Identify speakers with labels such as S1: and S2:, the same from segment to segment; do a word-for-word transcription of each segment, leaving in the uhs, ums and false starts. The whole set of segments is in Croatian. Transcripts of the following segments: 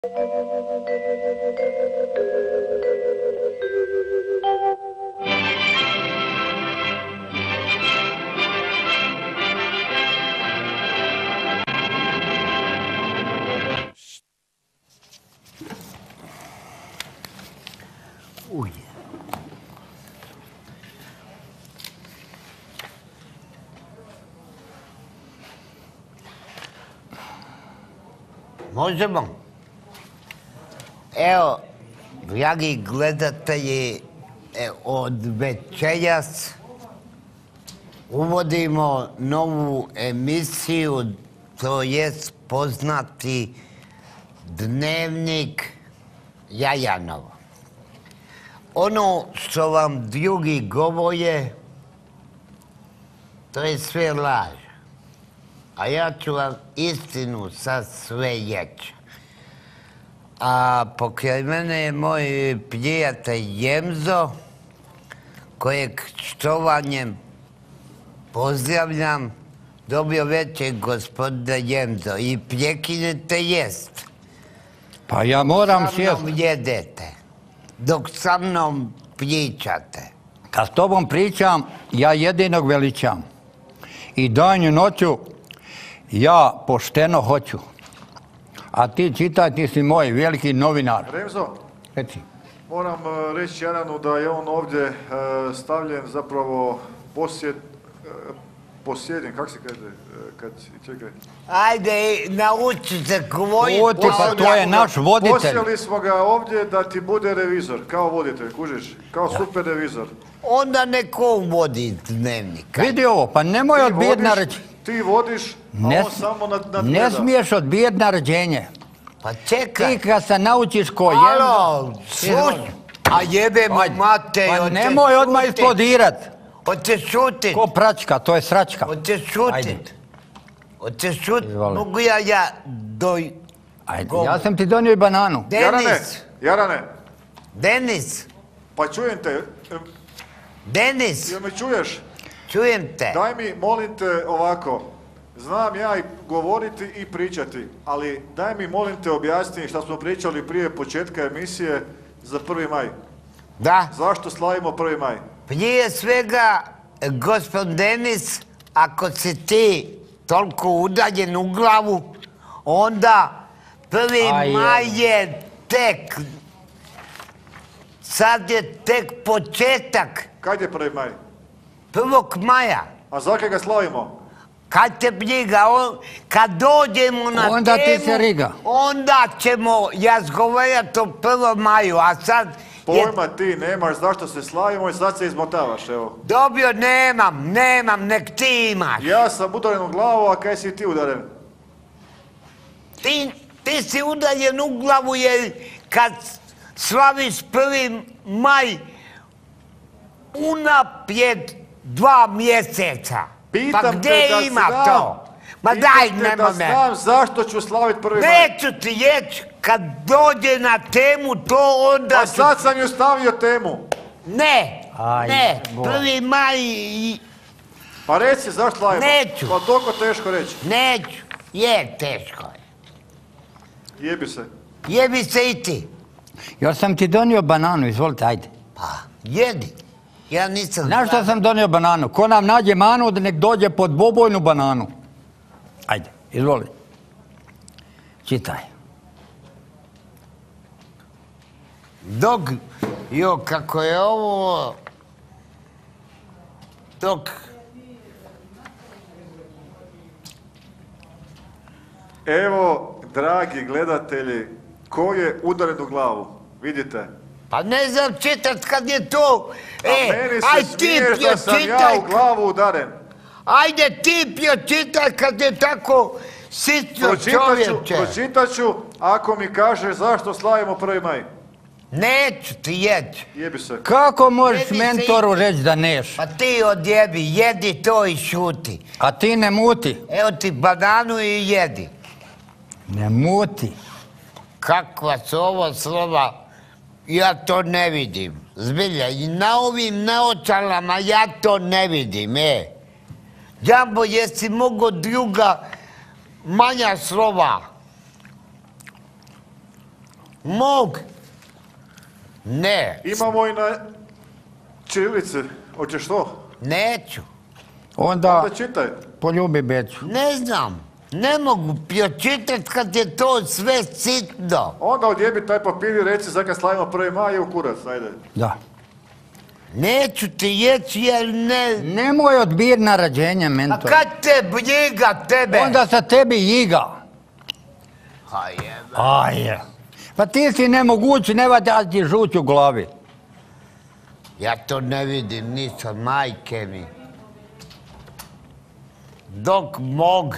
S1: Uj. Možemo? Evo, dragi gledatelji, od večeras uvodimo novu emisiju, to jest poznati Dnevnik Jajanova. Ono što vam drugi govore, to je sve laž. A ja ću vam istinu sad sve reći. A pokraj mene je moj prijatelj Jemzo, kojeg štovanjem pozdravljam. Dobro večer, gospodine Jemzo. I prekinete jest.
S2: Pa ja moram sjest.
S1: Sa mnom jedete, dok sa mnom pričate.
S2: Kad s tobom pričam, ja jedinog veličam. I danju noću ja pošteno hoću. A ti čitaj, ti si moj veliki novinar.
S3: Remzo,
S2: Reci.
S3: moram uh, reći Jaranu da je on ovdje uh, stavljen zapravo posjed, uh, posjedin, kako se kaže, uh, kad, čekaj.
S1: Ajde, nauči se govoriti.
S2: Oti, pa to je naš voditelj.
S3: Posjeli smo ga ovdje da ti bude revizor, kao voditelj, kužiš, kao super revizor.
S1: Onda neko vodi Dnevnik.
S2: Vidi ovo, pa nemoj odbijeti naređenje.
S3: Ti vodiš, a
S2: Ne,
S3: on samo nadgleda.
S2: ne smiješ odbijeti naređenje.
S1: Pa čekaj.
S2: Ti kad se naučiš ko
S1: Alo,
S2: Jemzo...
S1: sluš, a jebem
S2: Ajde.
S1: mate.
S2: Pa
S1: hoćeš
S2: nemoj odmah
S1: šutit?
S2: isplodirat.
S1: Hoćeš šutit?
S2: Ko pračka, to je sračka.
S1: Hoćeš
S2: Ajde.
S1: šutit? Hoćeš šutit?
S2: Izvoli.
S1: Mogu ja ja doj...
S2: Ajde,
S1: govor.
S2: ja sam ti donio i bananu.
S3: Jarane,
S1: Denis,
S3: Jarane,
S1: Denis,
S3: pa čujem te, em,
S1: Denis,
S3: jel me čuješ?
S1: čujem te.
S3: Daj mi, molim te, ovako, znam ja i govoriti i pričati, ali daj mi, molim te, objasni što smo pričali prije početka emisije za prvi maj.
S1: Da,
S3: Zašto slavimo prvi maj?
S1: prije svega, gospod Denis, ako si ti toliko udaljen u glavu, onda prvi
S2: Aj,
S1: maj
S2: evo.
S1: je tek, sad je tek početak
S3: Kad je prvi maj?
S1: prvog maja.
S3: A zakaj ga slavimo?
S1: Kad te briga, on, kad dođemo na
S2: Onda ti
S1: temu,
S2: se riga.
S1: onda ćemo razgovarati o prvom maju, a sad je...
S3: Pojma ti nemaš zašto se slavimo i sad se izmotavaš, evo.
S1: Dobio, nemam, nemam, nek ti imaš.
S3: Ja sam udaren u glavu, a kaj si ti udaren?
S1: Ti, ti si udaljen u glavu jer kad slaviš prvi maj unaprijed dva mjeseca.
S3: Pitam
S1: Pa
S3: te
S1: gdje
S3: da
S1: ima
S3: znam.
S1: to? Ma
S3: Pitam
S1: daj,
S3: te
S1: nema
S3: da
S1: me.
S3: znam zašto ću slaviti prvi maj.
S1: Neću ti reći, kad dođe na temu to onda
S3: A
S1: ću...
S3: sad sam ju stavio temu.
S1: Ne,
S2: Aj,
S1: ne,
S2: Bog.
S1: prvi maj i...
S3: Pa reci zašto slavimo.
S1: Neću.
S3: Pa toliko teško reći.
S1: Neću, je teško je.
S3: Jebi se.
S1: Jebi se i ti.
S2: Još sam ti donio bananu, izvolite, ajde.
S1: Pa, jedi. Ja nisam...
S2: Znaš što sam donio bananu? Ko nam nađe manu, da nek dođe pod bobojnu bananu. Ajde, izvoli. Čitaj.
S1: Dok, jo, kako je ovo... Dok...
S3: Evo, dragi gledatelji, ko je udaren u glavu? Vidite.
S1: Pa ne znam čitat kad je to...
S3: A
S1: E,
S3: meni
S1: aj
S3: se
S1: ti
S3: smiješ da sam ja
S1: pročitaj...
S3: u glavu udaren.
S1: Ajde ti pročitaj kad je tako sitno
S3: Pročitat ću,
S1: čovječe.
S3: pročitat ću ako mi kažeš zašto slavimo prvi maj.
S1: Neću ti jeći.
S3: Jebi se.
S2: Kako možeš
S1: Jedi se
S2: mentoru reći da neš?
S1: Pa ti odjebi, jedi to i šuti.
S2: A ti ne muti.
S1: Evo ti bananu i jedi.
S2: Ne muti.
S1: Kakva su ovo slova, ja to ne vidim. Zbilja, i na ovim naočalama ja to ne vidim, e. Džambo, jesi mogo druga manja slova? Mog? Ne.
S3: Imamo i na čirilici. Hoćeš to?
S1: Neću.
S2: Onda
S3: Onda čitaj.
S2: poljubi Beću.
S1: Ne znam. Ne mogu pročitat kad je to sve sitno.
S3: Onda odjebi taj papir i reci za kad slavimo prvi maj i u kurac, ajde.
S2: Da.
S1: Neću ti jeći jer ne...
S2: Nemoj odbir na rađenje,
S1: A
S2: mentor.
S1: kad te briga tebe?
S2: Onda sa tebi jiga.
S1: Ha jebe.
S2: Aje. Pa ti si nemogući, ne vada ti žuć u glavi.
S1: Ja to ne vidim, nisam majke mi. Dok mog...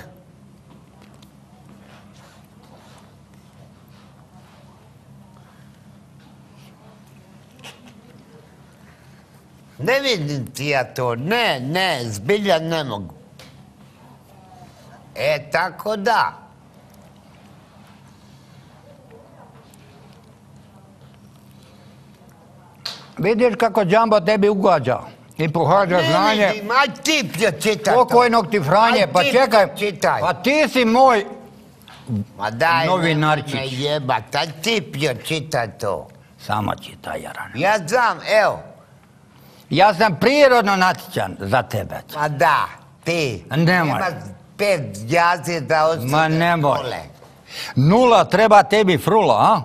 S1: Ne vidim ti ja to, ne, ne, zbilja ne mogu. E, tako da.
S2: Vidiš kako Džambo tebi ugađa i pohađa znanje.
S1: Ne vidim, aj ti pročitaj to.
S2: Pokojnog ti Franje,
S1: Aj
S2: pa
S1: ti
S2: čekaj.
S1: pročitaj.
S2: Pa ti si moj
S1: Ma daj,
S2: novinarčić.
S1: ne jebat, aj ti pročitaj to.
S2: Samo čitaj, Jarane.
S1: Ja znam, evo.
S2: Ja sam prirodno natječan za tebe.
S1: Ma da, ti.
S2: Nemoj.
S1: Imaš pet jazi da ostane
S2: Ma nemoj.
S1: kole.
S2: Nula treba tebi frula, a?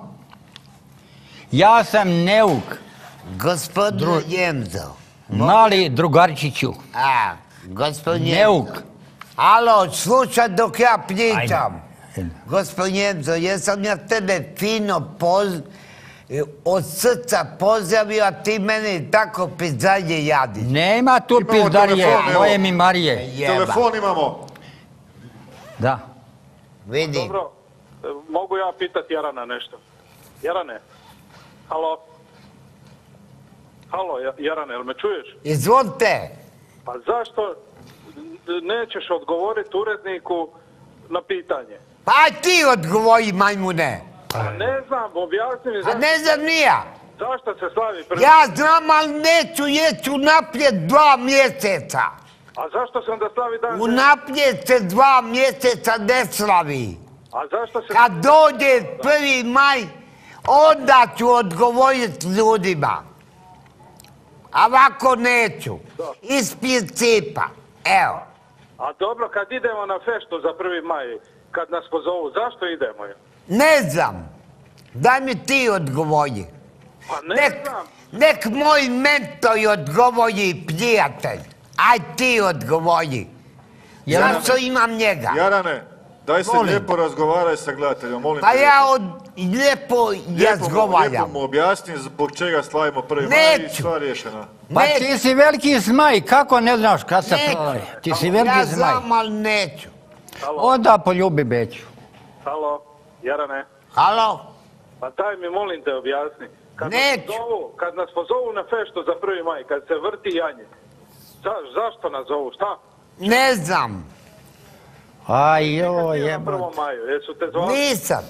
S2: Ja sam neuk,
S1: Gospodin Jemzo.
S2: mali drugarčiću.
S1: A, gospodin
S2: Neuk.
S1: Jemzo. Alo, slušaj dok ja pričam.
S2: Ajde.
S1: Gospodin Jemzo, jesam ja tebe fino poz... od srca pozdravio, a ti meni tako pizdalje jadiš.
S2: Nema tu
S3: Imamo
S2: pizdarije,
S3: telefon, evo.
S2: moje mi Marije.
S1: Jeba.
S3: Telefon imamo.
S2: Da.
S1: Vidi.
S4: Dobro, e, mogu ja pitati Jarana nešto? Jarane, halo? Halo, Ja- Jarane, jel me čuješ?
S1: Izvolite.
S4: Pa zašto n- nećeš odgovoriti uredniku na pitanje?
S1: Pa aj ti odgovori, majmune.
S4: Pa ne znam, objasni mi
S1: A
S4: zašto,
S1: ne znam ni ja.
S4: zašto se slavi prvi...
S1: Ja znam, ali neću jeći unaprijed dva mjeseca.
S4: A zašto se onda slavi dan...
S1: Unaprijed se dva mjeseca ne slavi.
S4: A zašto se...
S1: Kad dođe prvi maj, onda ću odgovoriti ljudima. A ovako neću. Iz principa. Evo.
S4: A dobro, kad idemo na feštu za prvi maj, kad nas pozovu, zašto idemo?
S1: Ne znam. Daj mi ti odgovori.
S4: Pa ne
S1: Nek,
S4: znam.
S1: nek moj mentor odgovori, prijatelj. Aj ti odgovori.
S2: Jarane.
S1: Zašto imam njega?
S3: Jarane, daj se
S1: Molim.
S3: lijepo razgovaraj sa gledateljom, molim
S1: Pa
S3: te.
S1: ja od, lijepo
S3: Lijepo mu- Lijepo
S1: razgovaram.
S3: mu objasni zbog čega slavimo prvi maj i
S1: Neću.
S3: stvar riješena.
S2: Pa
S1: Ne-
S2: ti si veliki zmaj, kako ne znaš kad se
S1: Neću.
S2: pravi? Ti si veliki
S1: Ja
S2: zmaj.
S1: znam, ali neću.
S4: Halo,
S2: Onda poljubi Beću.
S4: halo, Jarane.
S1: Halo?
S4: Pa daj mi, molim te, objasni. Kad nas,
S1: Neću.
S4: pozovu, kad nas pozovu na feštu za prvi maj, kad se vrti janje, za, zašto nas zovu, šta?
S1: Ne znam.
S2: Aj joj,
S4: Na
S2: jebate.
S4: prvom maju, jesu te zvali?
S1: Nisam.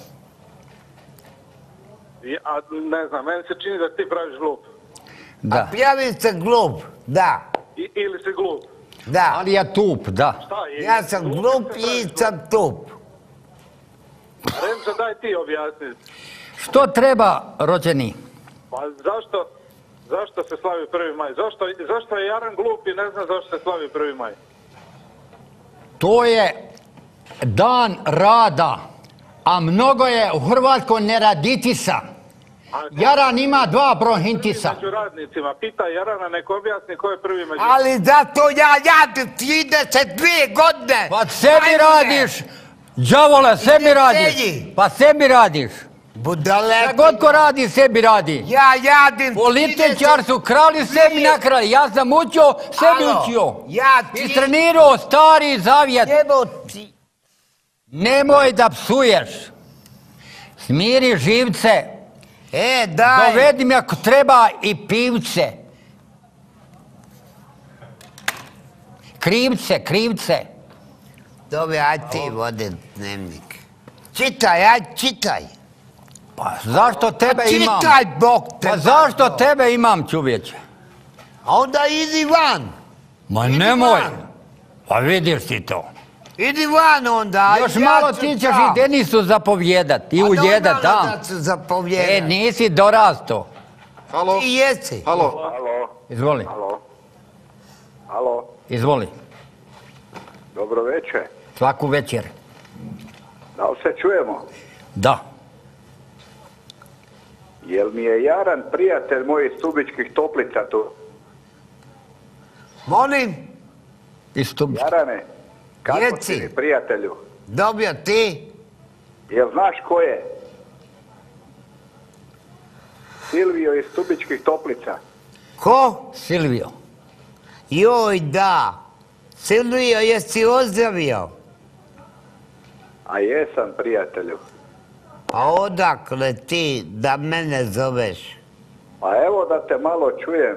S4: I- A ne znam, meni se čini da ti praviš glup.
S2: Da.
S1: Prijavim se glup. Da.
S4: I, ili si glup.
S1: Da.
S2: Ali ja tup, da.
S4: Šta je?
S1: Ja sam glup i sam tup.
S4: Remzo, daj ti objasni.
S2: Što treba, rođeni?
S4: Pa zašto, zašto se slavi prvi maj? Zašto, zašto je Jaran glup i ne zna zašto se slavi prvi maj?
S2: To je dan rada, a mnogo je u Hrvatskoj neraditisa.
S4: A,
S2: Jaran ima dva prohintisa.
S4: Među radnicima, pita Jarana, neko objasni ko je prvi među...
S1: Ali zato ja jadim trideset dvije godine.
S2: Pa sebi
S1: Ajme.
S2: radiš, đavole, sebi
S1: Idi
S2: radiš.
S1: sebi.
S2: Pa sebi radiš.
S1: Budale.
S2: Šta god ko radi, sebi radi.
S1: Ja jadim
S2: Političar su krali sebi nakrali. Ja sam učio, sebi
S1: Alo,
S2: učio.
S1: ja
S2: I
S1: ti-
S2: trenirao stari zavjet.
S1: Jeboti.
S2: Nemoj da psuješ. Smiri živce.
S1: E, daj.
S2: Dovedi mi ako treba i pivce. Krivce, krivce.
S1: Dobro, aj ti vode dnevnik. Čitaj, aj čitaj.
S2: Pa zašto tebe imam?
S1: Čitaj, Bog te.
S2: Pa zašto tebe imam, čovječe?
S1: A onda idi van.
S2: Ma
S1: Idi
S2: nemoj.
S1: van.
S2: Pa vidiš ti to.
S1: Idi van onda.
S2: Još
S1: ja
S2: malo
S1: ću
S2: ti ćeš
S1: sam.
S2: i Denisu zapovjedat i
S1: A
S2: ujedat
S1: normalno
S2: tam.
S1: da ću zapovjedat.
S2: E, nisi dorasto.
S3: Halo?
S1: Ti jesi.
S3: Halo?
S5: Halo,
S2: Izvoli,
S5: halo, halo,
S2: izvoli.
S5: dobro večer.
S2: Svaku večer.
S5: Da li se čujemo?
S2: Da.
S5: Jel mi je Jaran prijatelj mojih Stubičkih Toplica tu?
S1: Molim,
S2: I Stubički.
S5: Jarane, kako
S1: Jeci.
S5: si mi prijatelju?
S1: dobio ti?
S5: Jel znaš ko je? Silvio iz Stubičkih Toplica.
S1: Ko?
S2: Silvio.
S1: Joj, da. Silvio, jesi ozdravio?
S5: A jesam prijatelju.
S1: A odakle ti da mene zoveš?
S5: Pa evo da te malo čujem.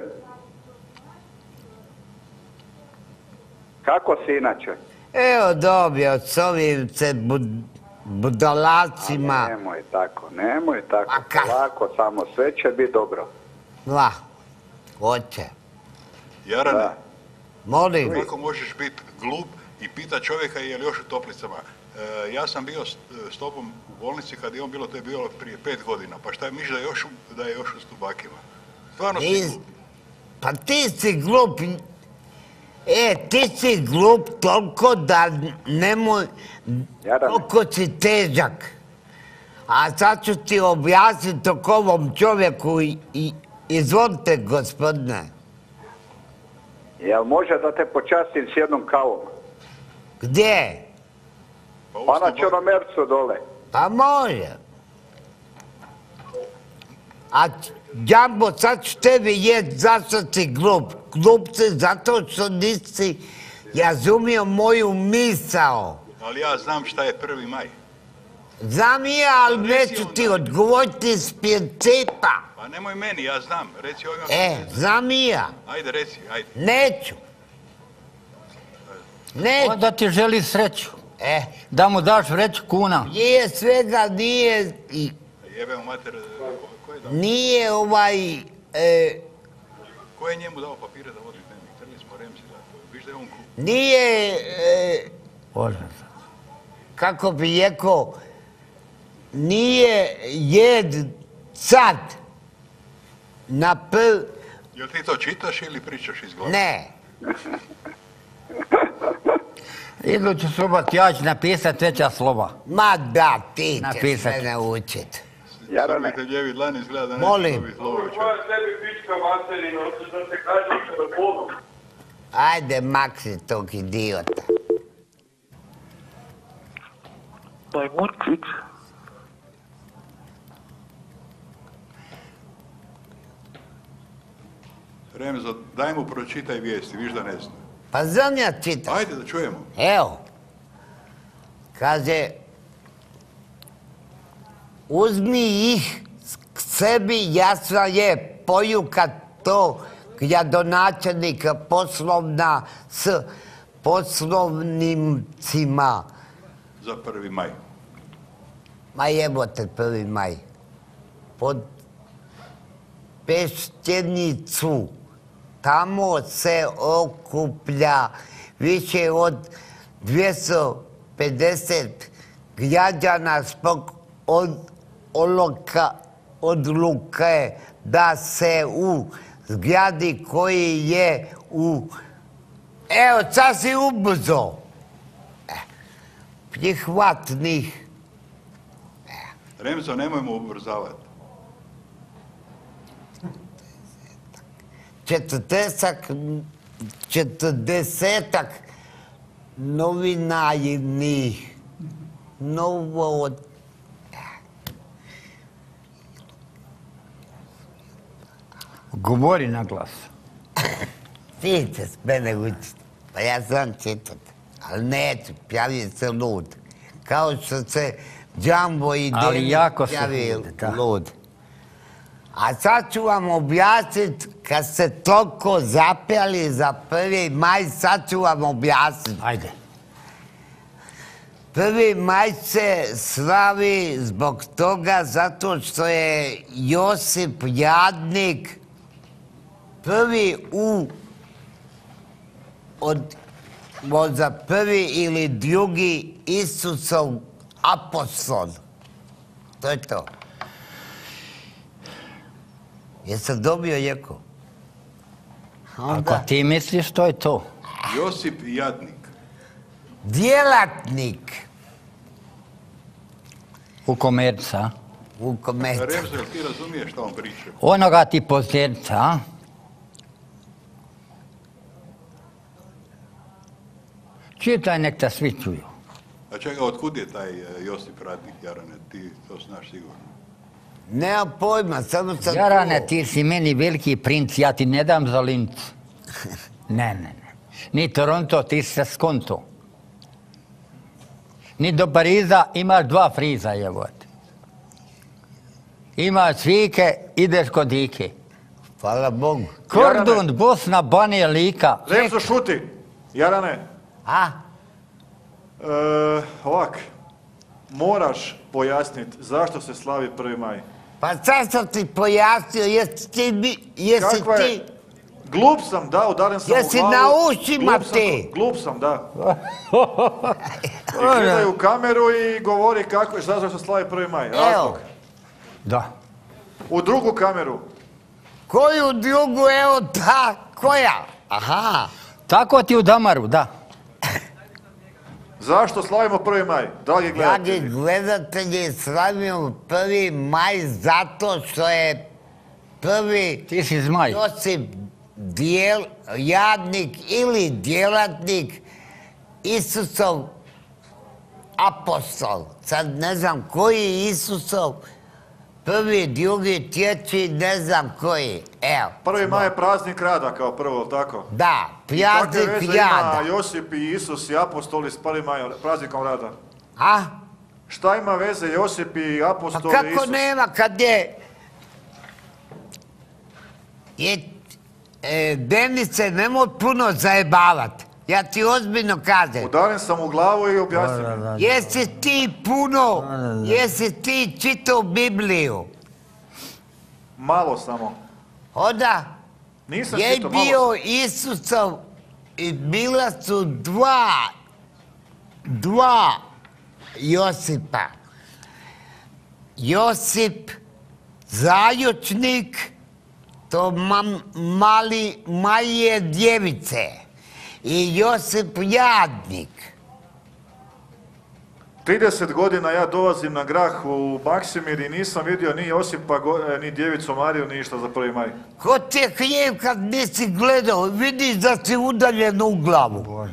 S5: Kako si inače?
S1: Evo dobio s ovim se bud, budalacima.
S5: Nemoj tako, nemoj tako.
S1: A ka-
S5: Lako, samo sve će biti dobro.
S1: La, hoće.
S6: Jarane,
S5: Da.
S1: Molim,
S6: kako možeš biti glup i pita čovjeka je li još u Toplicama? E, ja sam bio s, s tobom u bolnici kad je on bilo, to je bilo prije pet godina, pa šta je misliš da je još, u- da je još u Stubakima? Stvarno si
S1: Nis-
S6: glup.
S1: pa ti si glup. E, ti si glup toliko da nemoj,
S5: Jarane.
S1: toliko si težak. A sad ću ti objasniti o ovom čovjeku i, i izvolite, gospodine.
S5: Jel može da te počastim s jednom kavom?
S1: Gdje?
S6: Pa, u
S5: Pa na
S6: Stubak-
S5: Črnomercu dole.
S1: Pa može. A Džambo, sad ću tebi jest zašto si glup. Glup si zato što nisi razumio moju misao.
S6: Ali ja znam šta je prvi maj.
S1: Znam i ja, ali
S6: Reci
S1: neću
S6: onda.
S1: ti odgovoriti iz principa.
S6: Pa nemoj meni, ja znam. Reci ovima.
S1: E, znam i ja.
S6: Ajde, reci, ajde.
S1: Neću. Neću.
S2: Onda ti želi sreću.
S1: E,
S2: Da mu daš vreću kuna.
S1: nije svega, nije, i
S6: Jebe mu mater, ko, ko je dao?
S1: nije ovaj, e,
S6: Ko je njemu dao papire da vodi dnevnik? Trli smo Remzi za to. Viš da je on glup.
S1: nije, e,
S2: Bože.
S1: kako bi rekao, nije jed sad na p...
S6: Jel ti to čitaš ili pričaš iz glave?
S1: Ne,
S2: Iduću subot ja ću napisat veća slova.
S1: ma da, ti ćeš
S2: Napisat
S1: me
S2: ću.
S1: naučit.
S5: Jarane.
S6: Srbite ljevi dlan izgleda da
S1: Molim.
S6: neće dobiti lovo čovjek.
S4: Moja sebi pička materina, hoćeš da se kaže u telefonu.
S1: Ajde, maksi tog idiota.
S7: Majmunčić,
S6: Remzo, daj mu pročitaj vijesti, viš da ne zna.
S1: Pa znam ja čitam.
S6: Ajde da čujemo.
S1: Evo, kaže, uzmi ih k sebi, jasno je, pojuka to gradonačelnika poslovna s poslovnicima.
S6: Za prvi maj.
S1: Ma jebote, prvi maj. Pod Pešćenicu. Tamo se okuplja više od dvjesto pedeset građana zbog od, oloka, odluke da se u zgradi koji je u... Evo, sad si ubrzo. E, prihvatnih
S6: Remzo, nemojmo ubrzavati.
S1: četrdesak, četrdesetak novinarnih novo od...
S2: Govori na glas.
S1: Ti ćeš mene učiti. Pa ja znam čitat, ali neću, pjavi se lud. Kao što se Džambo i
S2: Ali
S1: Denis
S2: jako se
S1: pjavi
S2: lud, da.
S1: lud. A sad ću vam objasniti, kad ste toliko zapjali za prvi maj, sad ću vam objasniti.
S2: Ajde.
S1: Prvi maj se slavi zbog toga zato što je Josip Jadnik prvi u od možda prvi ili drugi Isusov apostol. To je to. Jesam dobio Jeko?
S2: Ako ti misliš, to je to.
S6: Josip Jadnik.
S1: Djelatnik
S2: U komerca.
S1: u komercu.
S6: Remzo, jel ti razumiješ što on priča?
S2: Onoga ti posljedca, a? Čitaj, nek te svi čuju.
S6: A čega, otkud je taj e, Josip Radnik, Jarane? Ti to znaš sigurno.
S1: Nema pojma, samo sam
S2: Jarane,
S1: čuo.
S2: ti si meni veliki princ, ja ti ne dam za lincu. Ne, ne, ne. Ni Toronto, ti si se skonto. Ni do Pariza imaš dva friza, jebote. Imaš svike, ideš kod dike.
S1: Hvala Bogu.
S2: Kordun, Bosna, Banija, Lika.
S3: Remzo, šuti. Jarane,
S1: A?
S3: e, ovak, moraš pojasniti zašto se slavi prvi maj.
S1: Pa sad sam ti pojasnio, jesi ti, bi- jesi
S3: Kakva je?
S1: ti,
S3: Glup sam, da, udaren sam
S1: Jesi
S3: u glavu.
S1: na ušima
S3: Glup sam,
S1: ti?
S3: Glup sam, da. I gledaj u kameru i govori kako je, zašto se slavi prvi maj. Razlog.
S1: evo,
S2: Da.
S3: U drugu kameru.
S1: koju drugu, evo ta, koja? Aha,
S2: Tako ti u Damaru, da.
S3: Zašto slavimo prvi maj, dragi
S1: dragi
S3: gledatelji?
S1: gledatelji, slavimo prvi maj zato što je prvi
S2: Ti si zmaj.
S1: Josip dijel, jadnik ili djelatnik Isusov apostol. Sad ne znam koji je Isusov, prvi, drugi, treći, ne znam koji. Evo.
S3: Prvi maj je praznik rada kao prvo, tako?
S1: Da,
S3: I kakve
S1: praznik
S3: veze
S1: rada.
S3: ima Josip i Isus i apostoli s prvim majom, praznikom rada?
S1: A?
S3: Šta ima veze Josip i
S1: Pa
S3: apostoli i
S1: kako
S3: Isus?
S1: nema kad je... je e, Denice, nemoj puno zajebavat. Ja ti ozbiljno kažem.
S3: Udaren sam u glavu i objasnim.
S1: Jesi ti puno, jesi ti čitao Bibliju?
S3: Malo samo.
S1: Onda
S3: Nisam
S1: je
S3: čitao, malo
S1: bio Isusov i bila su dva, dva Josipa. Josip Zajučnik, to mam, mali Marije djevice, i Josip Jadnik.
S3: trideset godina ja dolazim na grah u Maksimir i nisam vidio ni Josipa, go- e, ni djevicu Mariju, ni ništa za prvi maj.
S1: Ko ti je hljeb kad nisi gledao, vidiš da si udaljen u glavu.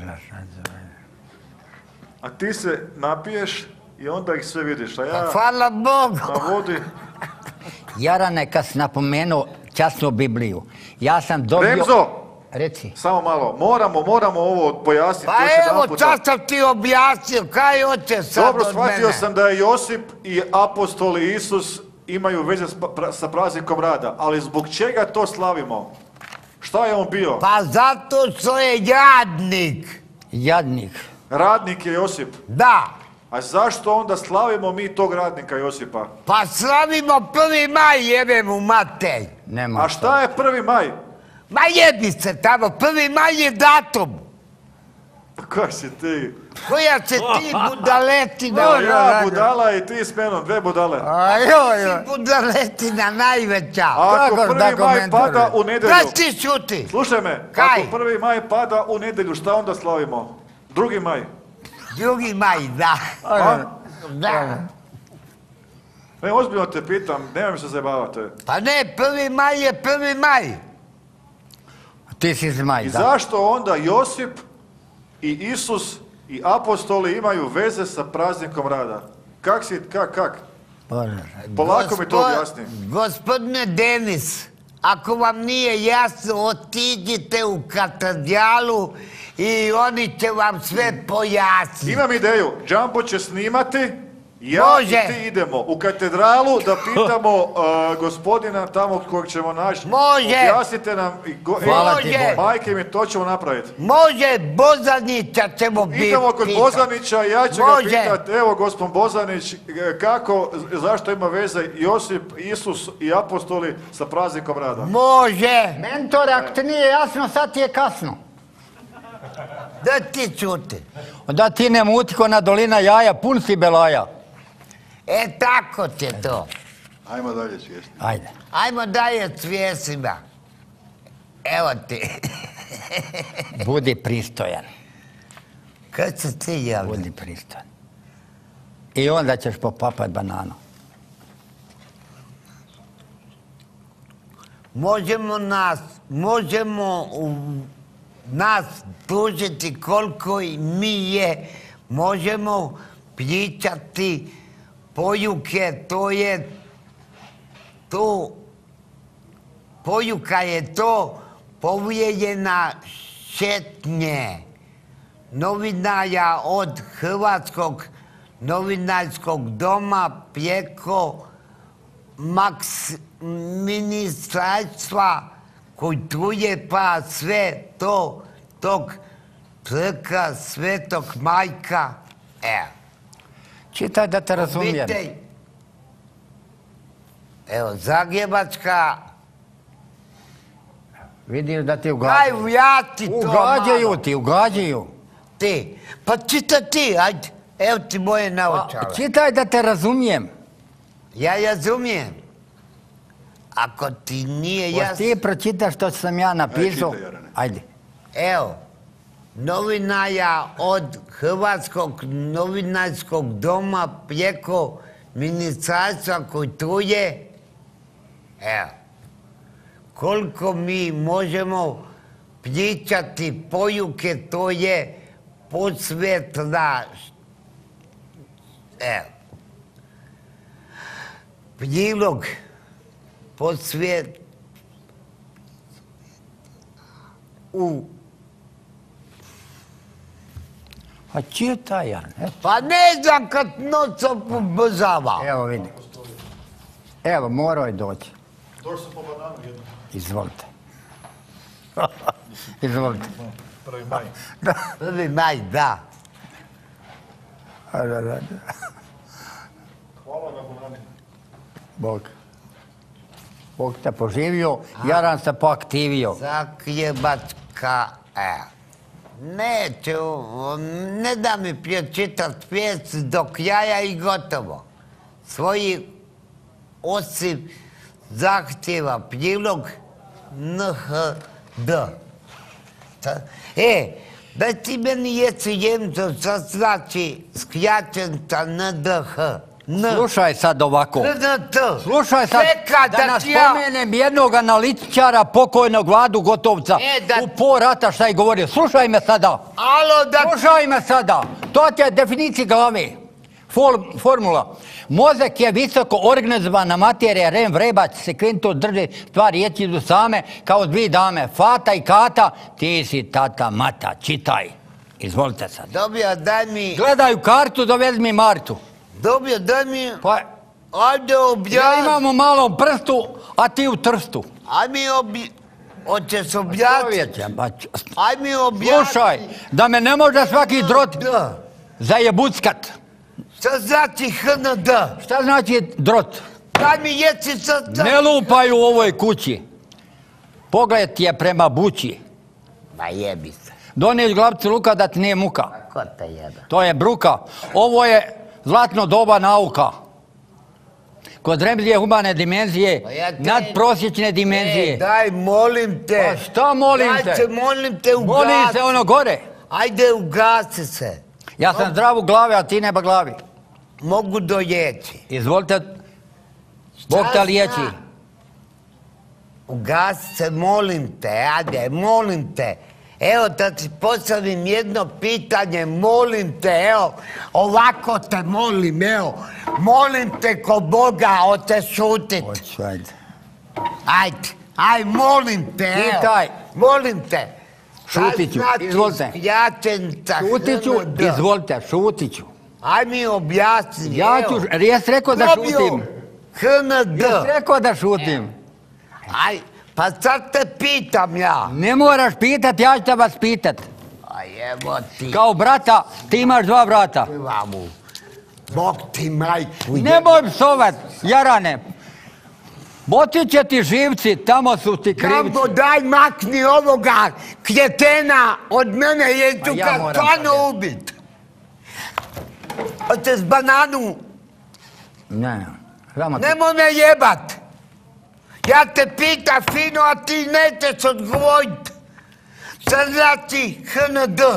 S3: A ti se napiješ i onda ih sve vidiš, a ja
S1: Pa hvala Bogu.
S3: na vodi...
S2: Jarane, kad si napomenuo časnu Bibliju, ja sam dobio...
S3: Remzo!
S2: Reci.
S3: Samo malo, moramo, moramo ovo pojasniti.
S1: Pa
S3: još
S1: evo,
S3: jedanputa.
S1: čas sam ti objasnio, kaj hoće sad
S3: Dobro,
S1: od
S3: shvatio
S1: mene?
S3: sam da je Josip i apostoli Isus imaju veze s pa- pra- sa praznikom rada, ali zbog čega to slavimo? Šta je on bio?
S1: Pa zato što je jadnik.
S2: Jadnik.
S3: Radnik je Josip.
S1: Da.
S3: A zašto onda slavimo mi tog radnika Josipa?
S1: Pa slavimo prvi maj, jebe mu mater.
S2: Nema
S3: A šta je prvi maj?
S1: Ma jebi se tamo, prvi maj je datum.
S3: Pa kaj si ti?
S1: Koja se ti budaletina...
S3: Evo ja budala i ti s menom, dve budale.
S1: Ti budaletina najveća.
S3: Ako
S2: Kako da
S3: prvi maj
S2: komentaruje?
S3: pada u nedjelju...
S1: Da ti šuti.
S3: Slušaj me,
S1: Kaj?
S3: ako prvi maj pada u nedjelju, šta onda slavimo? Drugi maj.
S1: Drugi maj, da.
S3: A?
S1: Da.
S3: Ne, ozbiljno te pitam, nemoj mi se zajebavati.
S1: Pa ne, prvi maj je prvi maj.
S2: Ti si zmaj,
S3: I
S2: da.
S3: zašto onda Josip i Isus i apostoli imaju veze sa praznikom rada? Kak si, kak, kak? Polako mi to
S1: Gospo-
S3: objasni.
S1: Gospodine Denis, ako vam nije jasno, otiđite u katedralu i oni će vam sve pojasniti.
S3: Imam ideju, Džambo će snimati, ja
S1: Može.
S3: i ti idemo u katedralu da pitamo uh, gospodina tamo kojeg ćemo naći.
S1: Može.
S3: Objasnite nam, i go,
S1: Hvala
S3: e,
S1: ti, Bože.
S3: majke mi, to ćemo napraviti.
S1: Može, Bozanića ćemo biti.
S3: Idemo kod Bozanića i ja ću ga
S1: Može.
S3: pitat, evo gospon Bozanić, kako, zašto ima veze Josip, Isus i apostoli sa praznikom rada?
S1: Može.
S2: Mentor, ako ti nije jasno, sad ti je kasno.
S1: Da ti čuti.
S2: Da ti ne muti ko na dolina jaja, pun si belaja.
S1: E, tako ti je to.
S6: Ajmo dalje svjesni.
S2: Ajde.
S1: Ajmo dalje s vijestima. Evo ti.
S2: Budi pristojan.
S1: Kad se ti javlja?
S2: Budi pristojan. I onda ćeš popapat bananu.
S1: Možemo nas, možemo u nas tužiti koliko i mi je, možemo pričati pojuke, to je to, pojuka je to povijeljena šetnje novinara od Hrvatskog novinarskog doma preko Maks ministarstva kulture pa sve to tog trka Svetog Majka. Evo.
S2: Čitaj da te razumijem.
S1: Obitelj. Evo, Zagrebačka.
S2: Vidiš da ti
S1: Aj,
S2: ugađaju.
S1: ujati to
S2: Ugađaju
S1: malo.
S2: ti, ugađaju.
S1: Ti. Pa čita ti, ajde. Evo ti moje naočale.
S2: Čitaj da te razumijem.
S1: Ja razumijem. Ako ti nije
S2: Hoć
S1: jasno...
S2: ti pročitaš što sam ja napisao.
S6: čitaj, Jarane.
S2: Ajde.
S1: Evo, novinara od Hrvatskog novinarskog doma preko Ministarstva kulture. Evo, koliko mi možemo pričati pojuke, to je posvetna. Evo, prilog posvet u...
S2: A čitaj, Jan. Eto.
S1: Pa ne znam kad nocom pobrzava.
S2: Evo vidi. Evo, morao je doći.
S3: Došli smo po bananu jednu.
S2: Izvolite. Izvolite.
S3: Prvi maj.
S1: Prvi maj, da.
S2: Da, da, da.
S3: Hvala na banani.
S2: Bog. Bog te poživio, Jaran se poaktivio.
S1: Zagrebačka, evo. Neću, ne da mi pročitat pjes do kraja i gotovo. Svoji osim zahtjeva prilog N H D. E, da ti meni jesi jemco, što znači skraćenca N D H. N.
S2: Slušaj sad ovako.
S1: N T.
S2: Slušaj sad,
S1: Čeka
S2: da nas
S1: ti ja-
S2: spomenem jednog analitičara, pokojnog Vladu Gotovca,
S1: E, da-
S2: u po rata šta je govorio. Slušaj me sada.
S1: Alo, da...
S2: Slušaj me sada. To ti je definicija glave. Fol- formula. Mozak je visoko organizovana materija, rem, vrebac, sekvento drže, stvari riječi idu same, kao dvije dame, fata i kata, ti si tata mata, čitaj. Izvolite sad.
S1: Dobio, daj mi...
S2: Gledaj u kartu, dovezi mi Martu.
S1: Dobio, daj mi...
S2: Pa,
S1: Ajde
S2: ja
S1: objasni.
S2: imam u malom prstu, a ti u trstu.
S1: Aj mi obje... Hoćeš objasniti?
S2: Čovječe, ba č-
S1: Aj mi objasni.
S2: Slušaj, da me ne može svaki drot
S1: Da.
S2: zajebuckat.
S1: Šta znači H N D?
S2: Šta znači drot?
S1: Daj mi jeci sa...
S2: Ne lupaju u ovoj kući. Pogled je prema bući.
S1: Ma jebi se.
S2: Doniješ glavcu luka da ti nije muka.
S1: Ko te jebe?
S2: To je bruka. Ovo je zlatno doba nauka. Kod remzije humane dimenzije,
S1: Pa ja te-
S2: nadprosječne dimenzije.
S1: E, daj, molim te.
S2: Pa šta molim te?
S1: Daj te, molim te, ugasi.
S2: Molim se ono gore.
S1: Ajde, ugasi se.
S2: Ja sam zdrav u glavi, a ti neba glavi.
S1: Mogu dojeći.
S2: Izvolite, Bog te liječi.
S1: zna? Ugasi se, molim te, ajde, molim te. Evo da ti postavim jedno pitanje, molim te, evo, ovako te molim, evo, molim te ko Boga, ote šutit.
S2: Hoću, ajde.
S1: Ajde, aj, molim te, evo,
S2: Pitaj.
S1: molim te.
S2: Šutit ću, izvolite.
S1: Skraćenica
S2: Šutit ću,
S1: H N D.
S2: izvolite, šutit ću.
S1: Aj mi objasni,
S2: Ja
S1: evo.
S2: ću, jes rekao da
S1: Dobio
S2: šutim.
S1: H N D.
S2: Jes rekao da šutim.
S1: Aj, pa sad te pitam ja.
S2: Ne moraš pitat, ja ću te vas pitat.
S1: Aj, evo ti.
S2: Kao brata, ti imaš dva brata.
S1: Vamu. Bog ti majku.
S2: Nemoj psovat, Jarane. Botit će ti živci, tamo su ti krivci.
S1: Jambo, daj makni ovoga kretena od mene, jer ću
S2: ja
S1: ga
S2: moram
S1: stvarno
S2: sad.
S1: ubit. Hoće s bananu.
S2: Ne, ne. Samo ti-
S1: Nemoj me jebat. Ja te pita fino, a ti nećeš odgovorit. Sad znači H N D.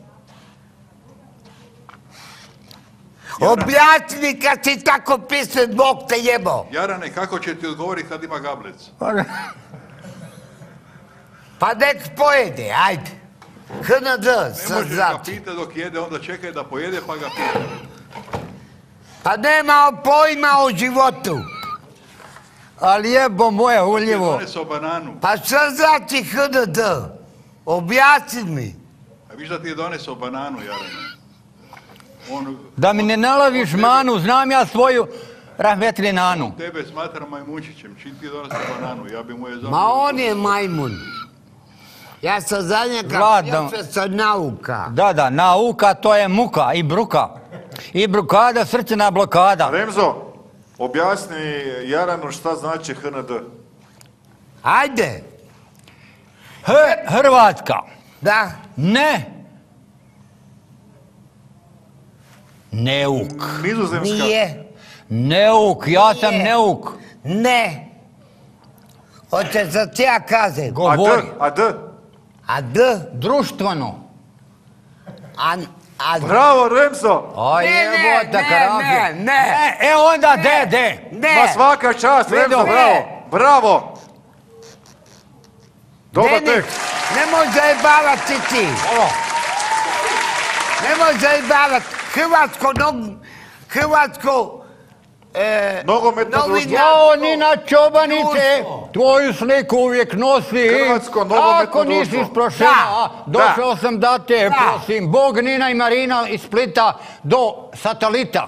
S1: Objasni kad si tako pismen, Bog te jebo.
S6: Jarane, kako će ti odgovoriti kad ima gablec?
S1: Pa nek pojede, ajde. H N D,
S6: Ne
S1: sad
S6: možeš ga
S1: znači.
S6: pitati dok jede, onda čekaj da pojede pa ga pita.
S1: Pa nema pojma o životu.
S2: Ali jebo moje
S6: Ti je
S2: uljivo.
S6: donesao bananu.
S1: Pa šta znači H N D? Objasni mi.
S6: A viš da ti je donesao bananu, Jarane? On,
S2: Da mi ne nalaviš manu, znam ja svoju rahmetli nanu.
S6: tebe smatra majmunčićem, čim ti je donesao bananu, ja bi mu je zabio.
S1: Ma on je majmun. Ja sam za njega
S2: Vladan.
S1: profesor nauka.
S2: Da, da, nauka to je muka i bruka. I brukada, srčana blokada.
S3: Remzo, objasni Jaranu šta znači H N D.
S1: Ajde.
S2: H, Hrvatska.
S1: Da.
S2: Ne. Neuk.
S3: Nizozemska.
S1: Nije.
S2: Neuk, ja sam
S1: Nije.
S2: neuk.
S1: Ne. Hoće za ti ja kažem.
S3: A
S2: Govori.
S3: D? A D?
S1: A D?
S2: Društveno.
S1: A, a
S3: Bravo, Remzo!
S2: Aj,
S1: Ne, ne,
S2: jebota,
S1: ne,
S2: karafi.
S1: ne, ne.
S2: E, onda de, de.
S1: Ne.
S3: Ma svaka čast,
S2: Vido.
S3: Remzo, bravo! Bravo! Dobar
S1: Denis,
S3: tekst.
S1: nemoj zajebavati ti.
S2: Evo.
S1: Nemoj zajebavati. Hrvatsko, nog... Hrvatsko... E,
S3: Nogometno društvo.
S1: novinarsko
S2: Jao, Nina Čobanice,
S1: društvo.
S2: tvoju sliku uvijek nosi.
S3: Hrvatsko nogometno
S2: Ako nisi
S3: društvo.
S2: isprošena,
S1: Da.
S2: a, došao sam da te
S1: Da.
S2: prosim. Bog, Nina i Marina iz Splita do satelita.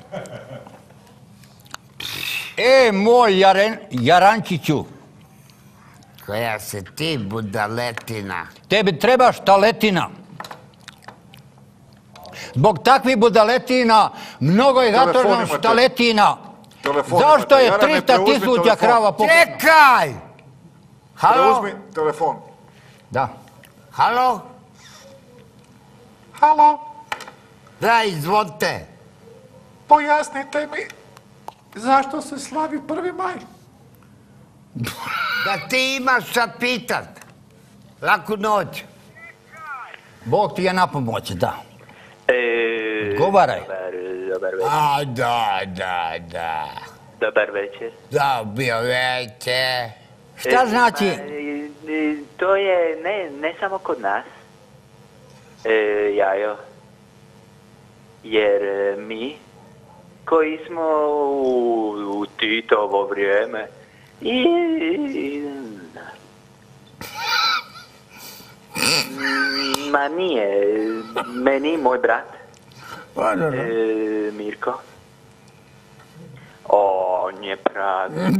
S2: E, moj Jaren, Jarančiću,
S1: Koja se ti budaletina.
S2: tebi treba štaletina. Zbog takvih budaletina, mnogo je
S3: Telefon
S2: zatvoreno
S3: imate.
S2: štaletina.
S3: Telefon
S2: Zašto
S3: imate.
S2: je
S3: Jarane,
S2: trista
S3: preuzmi
S2: tisuća
S3: telefon.
S2: krava pokupno?
S1: Čekaj! Halo?
S3: Preuzmi telefon.
S2: Da.
S1: Halo?
S3: Halo,
S1: Da, izvolite.
S3: pojasnite mi zašto se slavi prvi maj?
S1: Da ti imaš šta pitat. Laku noć.
S2: Bog ti je na pomoć, da.
S7: E,
S2: Govaraj.
S7: Dobar, dobar večer.
S1: A, da, da, da.
S7: Dobar večer.
S1: Dobio večer.
S2: Šta znači?
S7: Ma, e, e, to je ne, ne samo kod nas. E, jajo. Jer e, mi, koji smo u, u Titovo vrijeme, i... Ma nije, meni moj brat, e, Mirko, on je pravi.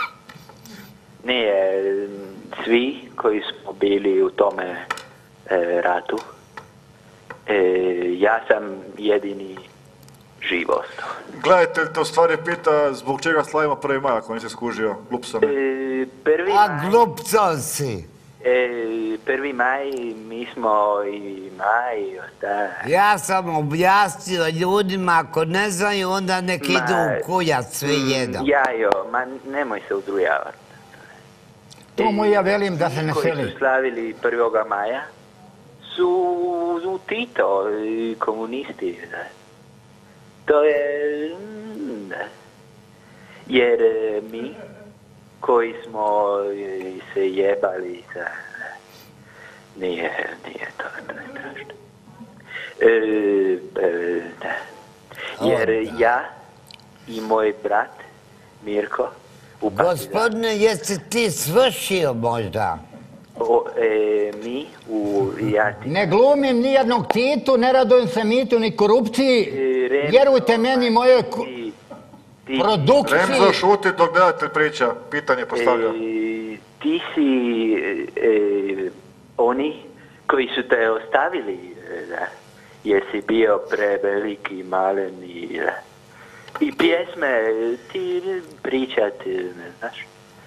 S7: Nije, svi koji smo bili u tome e, ratu, e, ja sam jedini živ ostao.
S3: Gledajte, to stvari pita zbog čega slavimo prvi maj, ako nisi skužio, glup sam.
S7: E, prvi
S1: A
S7: maj,
S1: glupco si.
S7: e, prvi maj, mi smo i maj, osta.
S1: Ja sam objasnio ljudima, ako ne znaju, onda nek
S7: Ma,
S1: idu u kujac sve jedan.
S7: Jajo, ma nemoj se udrujavati.
S2: To mu ja velim da se ne
S7: Koji
S2: seli.
S7: su slavili prvoga maja su u Tito, i komunisti. Da. To je... mm, da. Jer e, mi, koji smo e, se jebali sa... Nije, nije to ne strašno. E, e, da. Jer ja i moj brat, Mirko, u Partizanu-
S1: Gospodine, jesi ti svršio možda?
S7: O, e, mi u Jati.
S2: Ne glumim ni jednog Titu, ne radujem se mitu ni korupciji.
S7: E, Remzo,
S2: Vjerujte meni, moje ku-
S7: ti- ti-
S2: produkciji.
S3: Remzo, šuti dok gledatelj priča, pitanje postavlja.
S7: e, ti si e, oni koji su te ostavili, e, da, jesi bio preveliki, malen i, da. I pjesme ti pričati, ne znaš.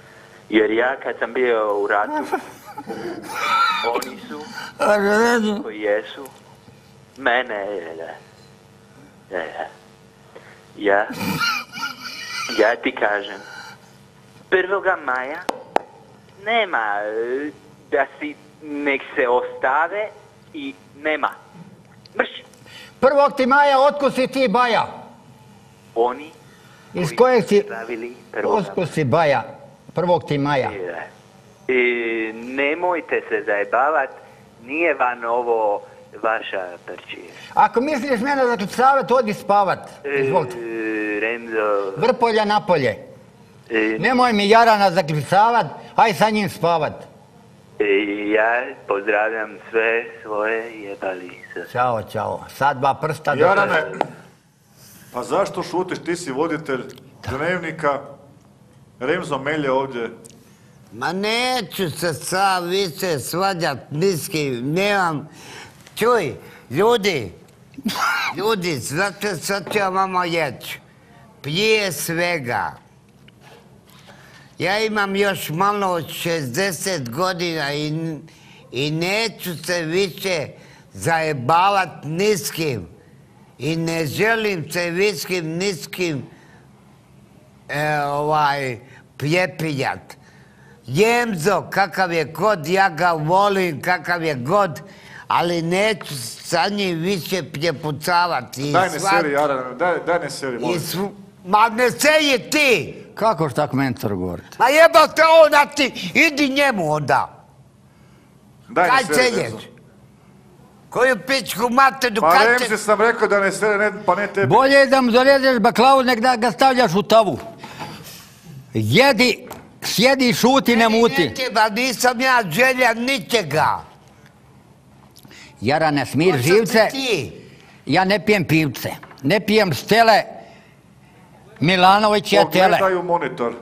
S7: Jer ja kad sam bio u ratu, oni su, koji jesu, mene, da, da, da. Ja, ja ti kažem, prvoga maja nema e, da si nek se ostave i nema. Mrš!
S2: Prvog ti maja, otkud si ti baja?
S7: Oni
S2: Iz
S7: koji
S2: kojeg
S7: su
S2: si,
S7: slavili prvoga
S2: otkud si baja? Prvog ti maja.
S7: maja. E, nemojte se zajebavat, nije van ovo vaša prčija.
S2: Ako misliš mene zaključavat, odi spavat. Izvolite.
S7: E, Remzo,
S2: Vrpolja napolje.
S7: e,
S2: Nemoj mi Jarana zaključavat, aj sa njim spavat.
S7: e, ja pozdravljam sve svoje jebalice.
S2: Ćao, ćao. Sad dva prsta. do-
S3: Jarane, pa zašto šutiš, ti si voditelj dnevnika, Remzo Melje ovdje.
S1: Ma neću se sad više svađat niski, nemam... Čuj, ljudi, ljudi, znate sad ću vam vama reći. Prije svega, ja imam još malo od šezdeset godina i, i neću se više zajebavat niskim. I ne želim se viskim niskim e, ovaj, pljepijat. Jemzo, kakav je god, ja ga volim, kakav je god, ali neću sa njim više pljepucavati.
S3: Daj ne seri, Jarane, daj, daj ne seri, molim.
S1: Sv... Ma ne seri ti!
S2: Kako što tako mentor govorite?
S1: Ma jebate ona ti, idi njemu onda.
S3: Daj
S1: Kaj
S3: ne seri,
S1: seljeć?
S3: Remzo.
S1: Koju pičku materu,
S3: Pa
S1: kaj
S3: Remzi
S1: će...
S3: sam rekao da ne seri, ne, pa ne tebi.
S2: Bolje je da mu dovedeš baklavu nek da ga stavljaš u tavu. Jedi, sjedi i šuti, ne muti.
S1: Ne treba, nisam ja želja ničega.
S2: Jarane, smir
S1: Ko sam
S2: živce.
S1: ti?
S2: Ja ne pijem pivce. Ne pijem stele Milanovića tele.
S3: Pogledaju monitor.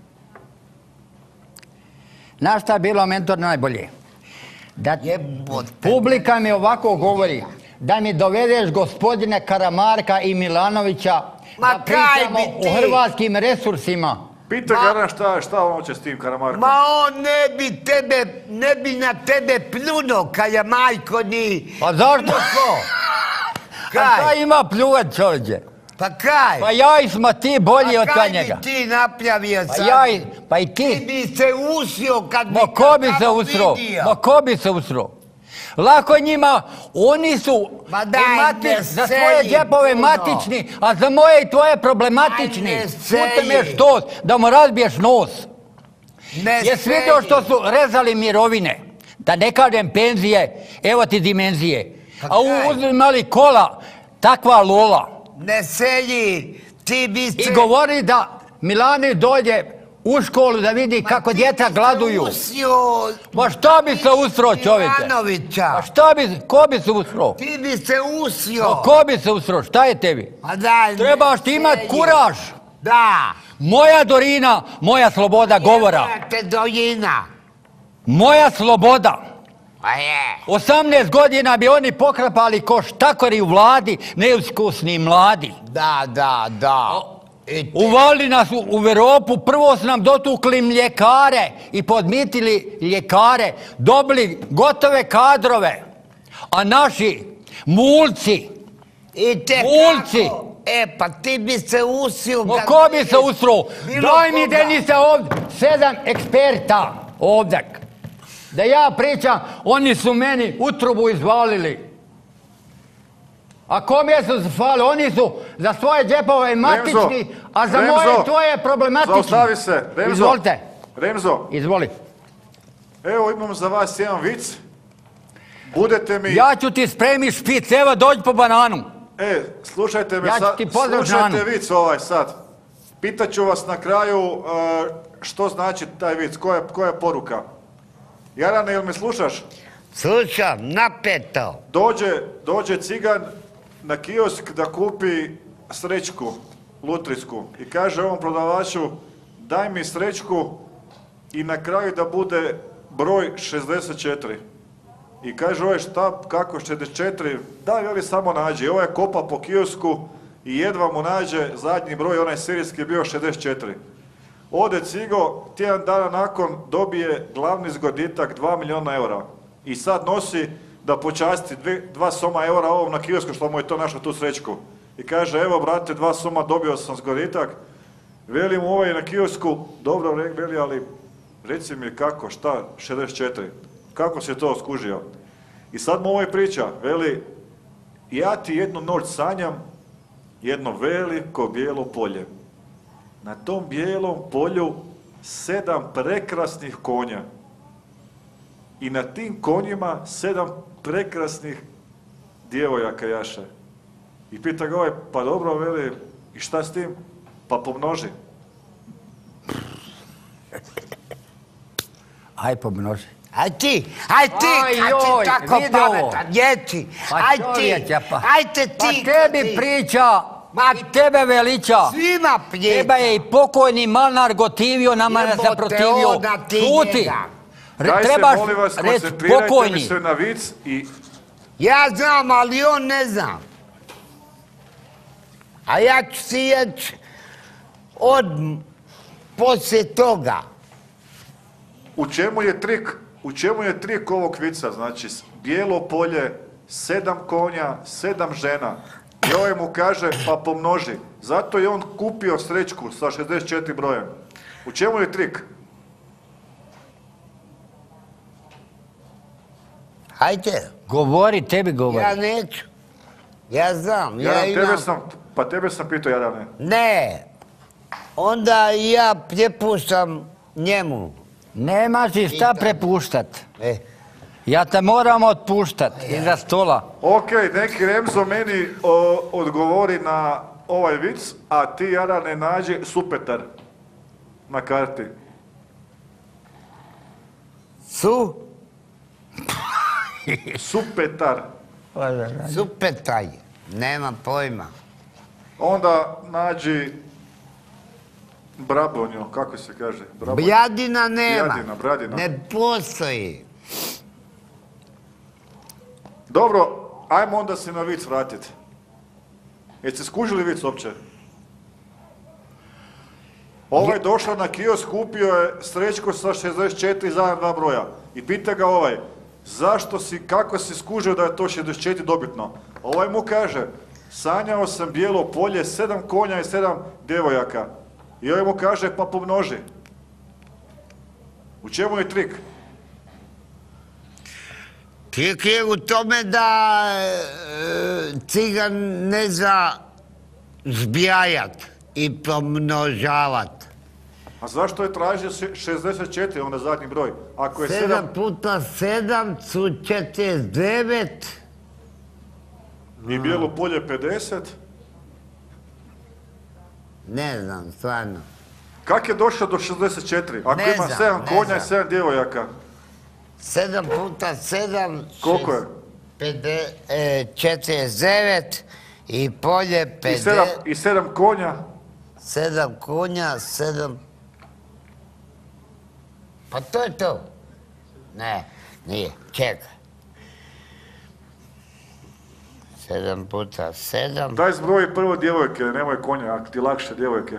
S2: Znaš šta je bilo mentor najbolje? Da
S1: Jebote.
S2: publika mi ovako govori, da mi dovedeš gospodine Karamarka i Milanovića
S1: Ma
S2: da
S1: kaj
S2: pričamo
S1: bi ti?
S2: o hrvatskim resursima.
S3: Pita
S1: Ma-
S3: Jarana šta, šta on hoće s tim Karamarkom.
S1: Ma on ne bi tebe, ne bi na tebe pluno, kad je majko ni...
S2: Pa zašto?
S1: Ko?
S2: A šta
S1: Kaj?
S2: ima pljuvat čovječe?
S1: Pa kaj?
S2: Pa ja i smo ti bolji
S1: Pa
S2: od
S1: kaj
S2: njega.
S1: bi ti napravio
S2: Pa
S1: sad?
S2: ja i, pa i
S1: Ti
S2: ti.
S1: bi se usio kad bi
S2: Ma ko bi se
S1: tamo
S2: usro?
S1: vidio.
S2: Ma ko bi se usro? Lako njima, oni su
S1: Ma daj,
S2: i
S1: ne
S2: za
S1: seri
S2: svoje džepove
S1: puno.
S2: matični, a za moje i tvoje problematični.
S1: Aj, ne
S2: Putem je
S1: seri.
S2: štos, da mu razbiješ nos.
S1: Ne
S2: Jesi
S1: sedi.
S2: vidio što su rezali mirovine? Da ne kažem penzije, evo ti dimenzije.
S1: Pa
S2: A
S1: kaj?
S2: uzimali kola, takva lola.
S1: Ne selji, ti bi se...
S2: I govori da Milani dođe u školu da vidi kako
S1: ti
S2: djeca
S1: bi se
S2: gladuju.
S1: usio
S2: Ma šta bi se usro čovječe?
S1: Milanovića.
S2: Ma šta bi, ko bi se usro?
S1: Ti bi se usio.
S2: Ma ko bi se usro? Šta je tebi?
S1: Ma daj,
S2: Trebaš
S1: ne
S2: ti imat
S1: selji.
S2: kuraž.
S1: Da.
S2: Moja Dorina, moja sloboda govora.
S1: Jebate dojina.
S2: Moja sloboda.
S1: Pa je.
S2: osamnaest godina bi oni pokrapali ko štakori u vladi, neiskusni mladi.
S1: Da, da, da. I te-
S2: Uvali nas u, u Europu, prvo su nam dotukli mljekare i podmitili ljekare, dobili gotove kadrove, a naši mulci,
S1: I te
S2: Mulci.
S1: kako? E, pa ti bi se usio...
S2: o
S1: kad
S2: ko bi se
S1: vidiš
S2: usro?
S1: bilo
S2: Daj mi,
S1: koga.
S2: Denise, ovdje, sedam eksperta ovdje. Da ja pričam, oni su meni utrubu izvalili. A kome su zvali? Oni su za svoje džepove matični, a za
S3: Remzo,
S2: moje i tvoje problematični.
S3: Zaustavi se, Remzo.
S2: Izvolite,
S3: Remzo,
S2: izvoli.
S3: evo imam za vas jedan vic. Budete mi...
S2: Ja ću ti spremiti špic, evo dođi po bananu.
S3: E, slušajte me
S2: Ja ću
S3: sad,
S2: ti pozdrav
S3: slušajte
S2: Žanu.
S3: vic ovaj sad. Pitaću vas na kraju uh, što znači taj vic, koja je, koja je poruka. Jarane, jel me slušaš?
S1: Slušam, napeto.
S3: Dođe, dođe cigan na kiosk da kupi srećku, lutrijsku, i kaže ovom prodavaču, daj mi srećku i na kraju da bude broj šezdeset četiri. I kaže ovaj šta, kako šezdeset četiri, daj veli samo nađi. I ovaj kopa po kiosku i jedva mu nađe zadnji broj, onaj serijski je bio šezdeset četiri. Ode Cigo, tjedan dana nakon dobije glavni zgoditak dva milijuna eura. I sad nosi da počasti dve, dva soma eura ovom na kiosku što mu je to našao tu srećku. I kaže, evo brate, dva soma dobio sam zgoditak. Veli mu ovaj na kiosku, dobro veli, ali reci mi kako, šta, šezdeset četiri, kako si to skužio? I sad mu ovaj priča, veli, ja ti jednu noć sanjam, jedno veliko bijelo polje. Na tom bijelom polju sedam prekrasnih konja. I na tim konjima sedam prekrasnih djevojaka jaše. I pita ga ovaj, pa dobro, veli, i šta s tim? Pa pomnoži.
S2: Aj pomnoži.
S1: Aj ti, aj ti,
S2: Aj,
S1: kad
S2: joj,
S1: si tako
S2: vidi ovo.
S1: pametan, jeti,
S2: Pa
S1: aj ti,
S2: čovječe, pa.
S1: ajte ti.
S2: Pa tebi
S1: ti.
S2: priča,
S1: Ma,
S2: i tebe veliča.
S1: Svima prijeti.
S2: Teba je i pokojni Malnar gotivio, nama nas
S1: Jebote,
S2: zaprotivio.
S1: ona ti
S2: Šuti.
S1: njega.
S2: Re-
S3: Daj se,
S2: Trebaš
S3: molim vas,
S2: reći
S3: koncentrirajte mi
S2: pokojni.
S3: se na vic i
S1: Ja znam, ali on ne zna. A ja ću si jeć od poslije toga.
S3: u čemu je trik, u čemu je trik ovog vica? Znači, s- bijelo polje, sedam konja, sedam žena. I ovaj mu kaže, pa pomnoži. Zato je on kupio srećku sa šezdeset četiri brojem. U čemu je trik?
S1: Hajde,
S2: Govori, tebi govori.
S1: ja neću. Ja znam, ja
S3: Jaran,
S1: imam...
S3: tebe sam, pa tebe sam pitao, Jarane.
S1: Ne, onda ja prepuštam njemu.
S2: Nemaš ti šta
S1: Pitam.
S2: prepuštat.
S1: E,
S2: Ja te moram otpuštat iza stola.
S3: Ok, neki Remzo meni o, odgovori na ovaj vic, a ti, Jarane, nađi Supetar na karti.
S1: su,
S3: Supetar.
S1: super taj, nema pojma.
S3: Onda nađi Brabonju, kako se kaže? Brabonju.
S1: Bjadina nema.
S3: Bjadina, Bradina.
S1: Ne postoji.
S3: Dobro, ajmo onda se na vic vratiti. Jeste skužili vic uopće? Ovaj došao na kiosk, kupio je srećku sa šezdeset četiri zadnja dva broja. I pita ga ovaj, zašto si, kako si skužio da je to šezdeset četiri dobitno? Ovaj mu kaže, sanjao sam bijelo polje, sedam konja i sedam djevojaka. I ovaj mu kaže, pa pomnoži. U čemu je trik?
S1: Trik je u tome da e, cigan ne zna zbijajat i pomnožavat.
S3: A zašto je tražio še- šezdeset četiri, onda zadnji broj? Ako je
S1: Sedam
S3: sedam,
S1: puta sedam su četrdeset devet.
S3: i bijelo polje pedeset,
S1: Ne znam, stvarno.
S3: kak je došao do šezdeset četiri? Ako
S1: Ne
S3: ima
S1: znam,
S3: sedam
S1: ne
S3: konja i
S1: znam.
S3: sedam djevojaka,
S1: Sedam puta sedam...
S3: koliko je?
S1: Pede, e, četrdeset devet i polje
S3: I
S1: pedeset...
S3: sedam, I sedam konja,
S1: Sedam konja, sedam... Pa to je to. Ne, nije, čekaj. Sedam puta sedam...
S3: daj zbroji prvo djevojke, nemoj konja, ako ti lakše djevojke.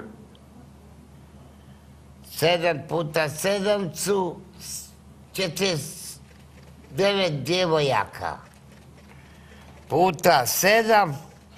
S1: Sedam puta sedam su četrdeset devet djevojaka. Puta sedam...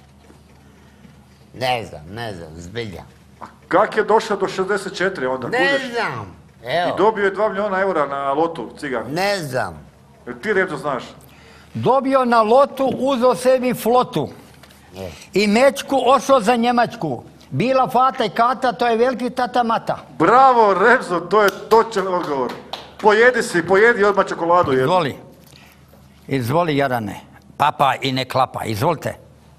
S1: Ne znam, ne znam, zbilja.
S3: A kak je došao do šezdeset četiri onda,
S1: Ne
S3: kužiš?
S1: znam,
S3: I
S1: evo,
S3: dobio je dva milijuna eura na lotu, cigan.
S1: ne znam.
S3: Jer ti Remzo znaš.
S2: Dobio na lotu, uzeo sebi flotu.
S1: Je.
S2: I mečku ošao za Njemačku. Bila fata i kata, to je veliki tata mata.
S3: Bravo, Remzo, to je točan odgovor. Pojedi si, pojedi odmah čokoladu jednu.
S2: Izvoli. Izvoli, Jarane. Papa i ne klapa, izvolite.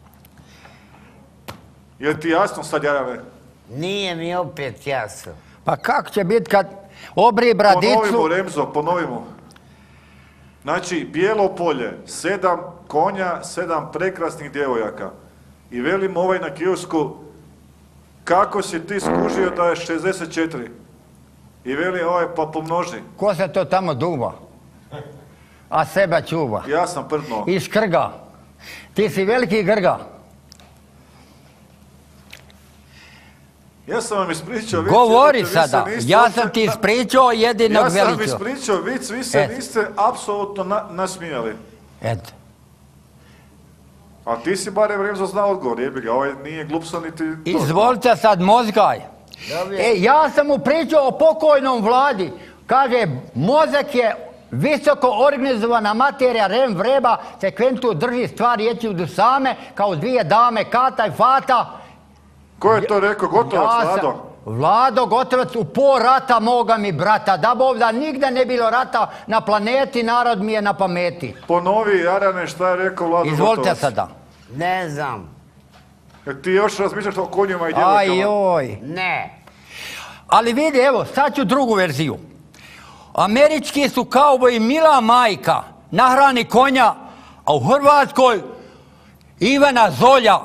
S3: Jel ti jasno sad, Jarane?
S1: Nije mi opet jasno.
S2: Pa kako će biti kad obri
S3: Ponovimo,
S2: bradicu?
S3: Remzo, ponovimo. Znači, bijelo polje, sedam konja, sedam prekrasnih djevojaka. I velim ovaj na kiosku, kako si ti skužio da je šezdeset četiri? I veli ovaj, pa pomnoži.
S2: Ko se to tamo duva? A sebe čuva.
S3: Ja sam prdnuo.
S2: I škrga. Ti si veliki grga.
S3: Ja sam vam ispričao vic.
S2: Govori
S3: vi se
S2: sada,
S3: niste
S2: ja
S3: uopće
S2: sam ti
S3: na-
S2: ispričao jedinog
S3: Ja sam vam
S2: veličo.
S3: ispričao vic, vi se
S2: E.
S3: niste apsolutno na- nasmijali.
S2: Eto.
S3: A ti si barem Remzo znao odgovor, jebi ga, ovaj nije glupso niti to.
S2: Izvolite sad mozgaj.
S1: Dobro.
S2: E, ja sam mu pričao o pokojnom vladi. Kaže, mozak je visoko organizovana materija, rem vreba, sekventu drži stvar riječi do same, kao dvije dame, Kata i Fata.
S3: Ko je to rekao, Gotovac,
S2: Ja sam-
S3: Vlado?
S2: Vlado Gotovac, u po rata moga mi brata, da bog da nigde ne bilo rata na planeti, narod mi je na pameti.
S3: Ponovi, Jarane, šta je rekao Vlado
S2: Izvolite
S3: Gotovac?
S2: sada.
S1: Ne znam.
S3: Jer ti još razmišljaš o konjima i djevojkama.
S2: Aj joj.
S1: Ne.
S2: Ali vidi, evo, sad ću drugu verziju. Američki su kauboji mila majka, nahrani konja, a u Hrvatskoj Ivana Zolja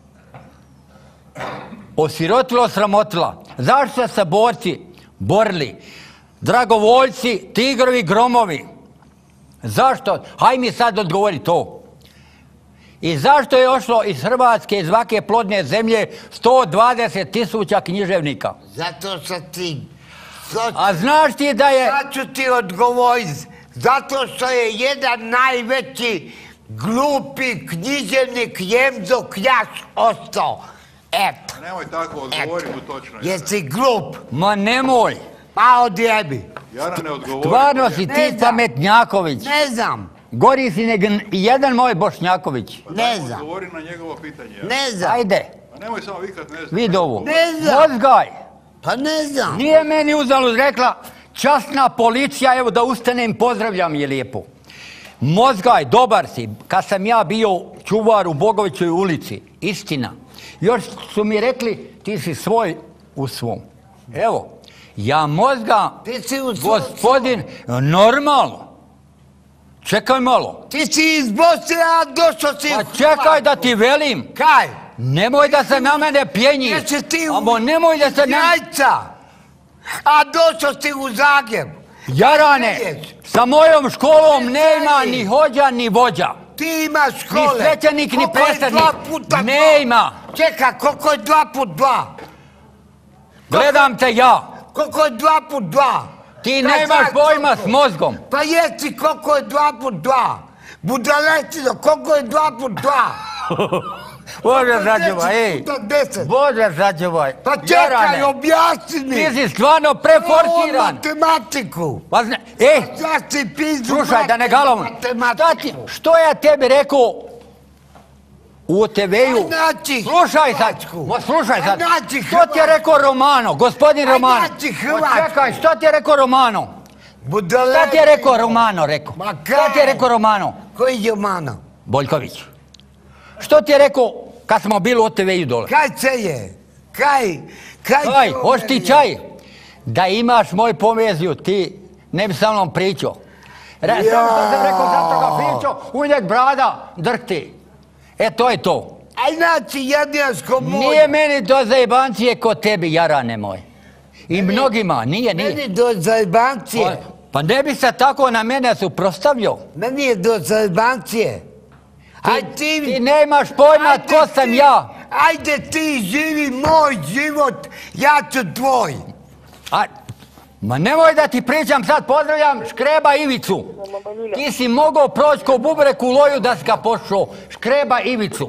S2: osirotila, osramotila. Zašto su se borci borili? Dragovoljci, tigrovi, gromovi. Zašto? Haj mi sad odgovori to. I zašto je ošlo iz Hrvatske, iz svake plodne zemlje, sto dvadeset tisuća književnika?
S1: Zato što ti...
S2: A znaš ti da je...
S1: Sad ću ti odgovoriti. Zato što je jedan najveći glupi književnik Jemzo Kljaš ostao. Eto.
S6: Nemoj tako odgovoriti
S1: Eto.
S6: mu točno.
S1: Jesi glup?
S2: Ma nemoj.
S1: Pa odjebi.
S6: Jarane, odgovori.
S2: Stvarno si
S1: Ne
S2: ti
S1: znam.
S2: pametnjaković.
S1: Ne znam.
S2: Gori si nego jedan moj Bošnjaković.
S6: Pa daj
S1: Ne
S6: mu
S1: znam.
S6: Odgovori na njegovo pitanje. ja.
S1: Ne znam.
S2: Ajde,
S6: Pa nemoj samo vikat, ne znam.
S2: vidi ovo.
S1: Ne znam.
S2: Mozgaj.
S1: Pa ne znam.
S2: Nije meni uzalud rekla časna policija, evo da ustanem, pozdravljam je lijepo. Mozgaj, dobar si. Kad sam ja bio čuvar u Bogovićoj ulici, istina. Još su mi rekli, ti si svoj u svom. Evo, ja mozga,
S1: Ti si u svom-
S2: gospodin, normalno. Čekaj malo.
S1: Ti si iz Bosne, a došao si...
S2: Pa
S1: u
S2: čekaj
S1: Hrvatsku.
S2: da ti velim.
S1: Kaj?
S2: Nemoj da se na mene pjenji.
S1: Jesi ti u...
S2: Amo nemoj da se na...
S1: Jajca. A došao si u Zagreb.
S2: Jarane,
S1: Vidjeti.
S2: sa mojom školom
S1: Ne
S2: nema
S1: znaju.
S2: ni hođa ni vođa.
S1: Ti imaš
S2: Ni
S1: škole.
S2: svećenik, ni
S1: Koliko je
S2: predstavnik.
S1: dva puta
S2: Ne
S1: dva?
S2: ima.
S1: Čekaj, koliko je dva put dva?
S2: Gledam te ja.
S1: Koliko je dva put dva?
S2: Ti
S1: Da
S2: nemaš
S1: znaš
S2: pojma
S1: koliko.
S2: s mozgom.
S1: Pa jesi, koliko je dva put dva? Budalestino, koliko je dva put dva?
S2: Bože
S1: Koliko je
S2: sačuvaj,
S1: deset
S2: ej.
S1: puta deset?
S2: Bože sačuvaj.
S1: Pa čekaj,
S2: Jarane,
S1: objasni mi.
S2: ti si stvarno
S1: O,
S2: preforsiran.
S1: matematiku.
S2: Pa zna... Ej,
S1: Ja si pizdu
S2: slušaj, da ne galam. Šta ti, što ja tebi rekao u te veju?
S1: Aj, naći
S2: Slušaj sad,
S1: Hrvatsku.
S2: ma slušaj sad.
S1: Aj, naći
S2: Što ti je rekao Romano, gospodin
S1: Aj,
S2: Romano?
S1: naći
S2: Ma
S1: Hrvatsku.
S2: čekaj, što ti je rekao Romano?
S1: Budalestino.
S2: Šta ti je rekao Romano, rekao?
S1: Ma
S2: Šta ti je
S1: kaj?
S2: rekao Romano?
S1: Koji je mano?
S2: Boljković. Što ti je rekao kad smo bili u O T V-u dole?
S1: Kaj se je? Kaj? Kaj?
S2: Aj,
S1: to
S2: hoš ti
S1: je?
S2: čaj? Da imaš moj pomeziju, ti ne bi sa mnom pričao. Re,
S1: Ja.
S2: Samo što sam rekao, zato ga pričao, uvijek brada drhti. E, to je to.
S1: Aj, znači, jedinsko moj.
S2: Nije meni do zajebancije kod tebi, Jarane moj. I mnogima, nije,
S1: Meni
S2: nije.
S1: do zajebancije.
S2: Pa, pa ne bi se tako na mene suprostavljao.
S1: Meni je do zajebancije. Aj ti...
S2: Ti nemaš pojma
S1: Ajde
S2: ko sam
S1: ti-
S2: ja.
S1: Ajde ti živi moj život, ja ću tvoj.
S2: A, ma nemoj da ti pričam sad, pozdravljam Škreba Ivicu. Ti si mogao proći ko bubrek u loju da si ga pošao. Škreba Ivicu.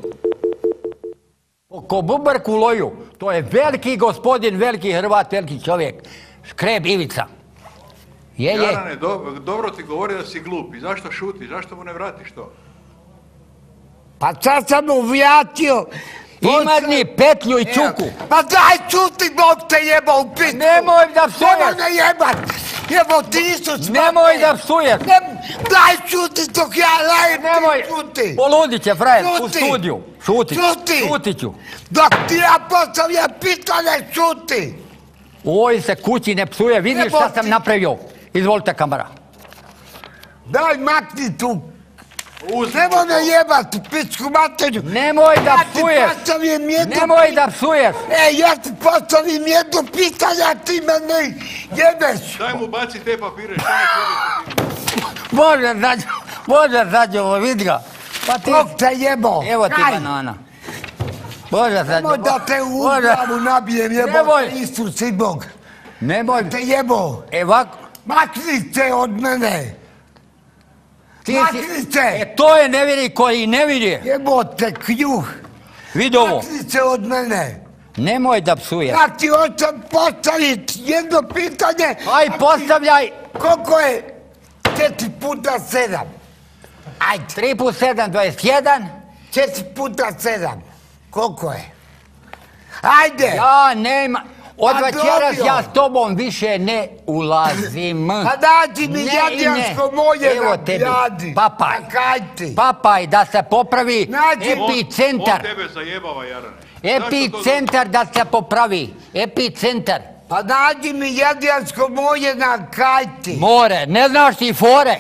S2: Ko bubrek u loju. To je veliki gospodin, veliki Hrvat, veliki čovjek. Škreb Ivica. Je, je.
S6: Jarane, do- dobro ti govori da si glup. I zašto šuti? Zašto mu ne vratiš to?
S1: Pa sad sam mu vratio.
S2: Imadni petlju i čuku.
S1: Pa daj čuti, Bog te jeba u pitu.
S2: Nemoj da psuješ.
S1: Nemoj ne jebat. Jebo ti nisu smrti.
S2: Nemoj da psuješ.
S1: Ne, daj čuti dok ja lajem,
S2: Nemoj.
S1: ti čuti.
S2: Poludit će, frajer, u
S1: Šuti.
S2: studiju. Šuti.
S1: Šuti.
S2: Šutit ću.
S1: Dok ti ja postavljam pitanje, čuti.
S2: U ovoj se kući ne psuje, vidiš
S1: Jebo
S2: šta
S1: ti.
S2: sam napravio. Izvolite kamera.
S1: Daj makni tu.
S6: Uzmi
S1: Nemoj
S6: mu
S1: me
S6: to.
S1: jebat u pičku materiju.
S2: Nemoj da
S1: Ja ti
S2: psuješ.
S1: postavim jedno
S2: Nemoj da psuješ.
S1: E, ja ti postavim jedno pitanje, a ti me ne jebeš.
S6: Daj mu baci te papire, šta ne tebi?
S2: Bože, zađo, Bože, zađo, vidi ga. Pa ti,
S1: Bog te jebo.
S2: evo ti
S1: Kaj?
S2: banana. Bože, sad...
S1: Nemoj da te u
S2: Bože.
S1: glavu nabijem, jebo
S2: Nemoj.
S1: te Isus i Bog.
S2: Nemoj...
S1: Te jebo.
S2: Evako...
S1: Makni se od mene.
S2: Ti si-
S1: Makni se.
S2: E, to je nevjeri koji ne vidi.
S1: Jebo te kljuh.
S2: Vidi ovo.
S1: Makni se od mene.
S2: Nemoj da psuješ.
S1: Ja ti hoćem postaviti jedno pitanje.
S2: Aj, postavljaj.
S1: Koliko je četiri puta sedam? Ajde.
S2: tri plus sedam, dvadeset jedan.
S1: Četiri puta sedam. Koliko je? Ajde.
S2: Ja nema... Od
S1: Pa
S2: večeras
S1: dobio.
S2: ja s tobom više ne ulazim.
S1: Pa dađi mi
S2: Ne i
S1: jadjansko
S2: ne.
S1: moje
S2: Evo
S1: na
S2: tebi,
S1: bljadi.
S2: papaj.
S1: Pa kaj ti?
S2: Papaj, da se popravi
S1: Nađi-
S2: epicentar.
S6: On tebe zajebava, Jarane. Zašto to
S2: Epicentar da se popravi. Epicentar.
S1: Pa nađi mi jadjansko moje na kaj ti?
S2: More, ne znaš ti fore.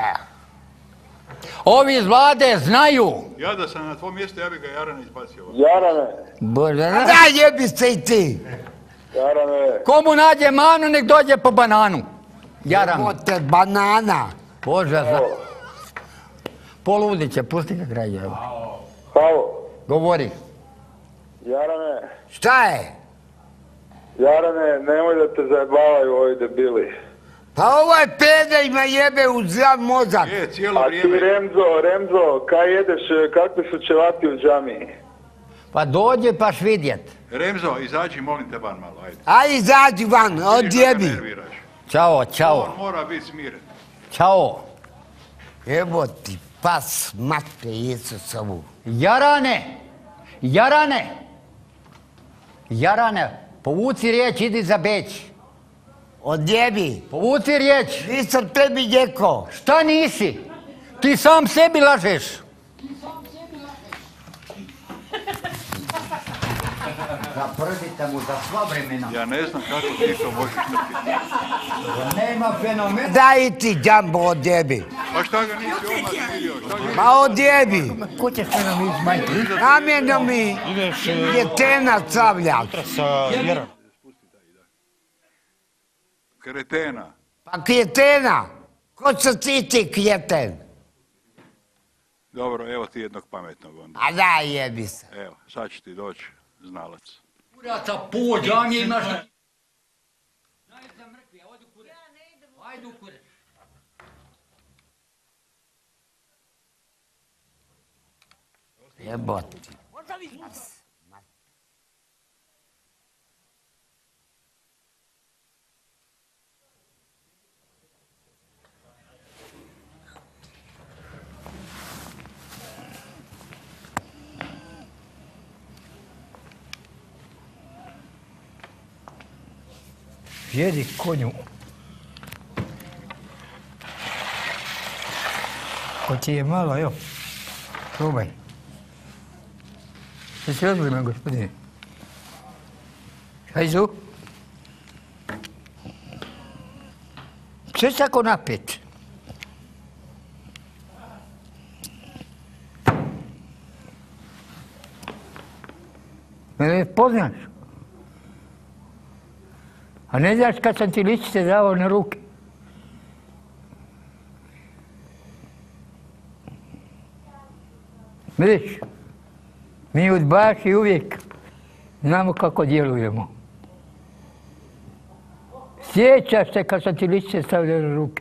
S2: Ovi iz vlade znaju.
S6: Ja da sam na tvom mjestu, ja bi ga Jarane izbacio.
S5: Jarane,
S2: Bože,
S1: Daj jebi se i ti.
S5: Jarane,
S2: komu nađe manu, nek dođe po bananu. Jaram.
S1: Mote banana.
S2: Bože, zna. Poludit će, pusti ga građe.
S5: halo,
S2: Govori.
S5: Jarane,
S1: Šta je?
S5: Jarane, nemoj da te zajebavaju ovi debili.
S1: Pa ovaj peder ima jebe u zdrav mozak.
S6: Je, cijelo
S5: A ti
S6: vrijeme.
S5: Remzo, Remzo, kaj jedeš, kakvi su ćevati u džamiji?
S2: Pa dođe paš vidjet.
S6: Remzo, izađi, molim te van malo, ajde.
S1: Aj izađi van,
S6: Vidiš da ga
S1: odjebi.
S6: nerviraš.
S2: Ćao, ćao,
S6: On mora biti smiren.
S2: ćao.
S1: Evo ti pas matke Isusovu.
S2: Jarane, Jarane, Jarane, povuci riječ, idi za Beč.
S1: Odjebi.
S2: Povuci riječ.
S1: Nisam tebi djeko.
S2: Šta nisi? Ti sam sebi lažeš. Zaprdite mu za sva vremena.
S6: Ja ne znam kako ti to možeš trpiti.
S2: Nema fenomena.
S1: Daj i ti džambo odjebi.
S6: Pa šta ga nisi odmah vidio? Šta ga nisi...
S1: Ma odjebi.
S2: Ko ćeš fenom izmajti?
S1: Namjerno mi je tena cavljak.
S6: Kretena.
S1: Pa kjetena. Ko se ti ti kjeten?
S6: Dobro, evo ti jednog pametnog onda.
S1: A daj jebi se.
S6: Evo, sad će ti doći znalac.
S2: Kurata pođe, a mi imaš... Najde za mrkvi, odi u kurec. Ajde u kurec.
S1: Jeboti.
S2: Jedi konju. Ko ti je malo, evo. Probaj. Jesi ozbiljan, gospodine? Hajzu? Sve si tako napet. Mene poznaš? A ne znaš kad sam ti ličice dao na ruke? Vidiš, mi udbaši uvijek znamo kako djelujemo. Sjećaš se kad sam ti ličice stavljao na ruke?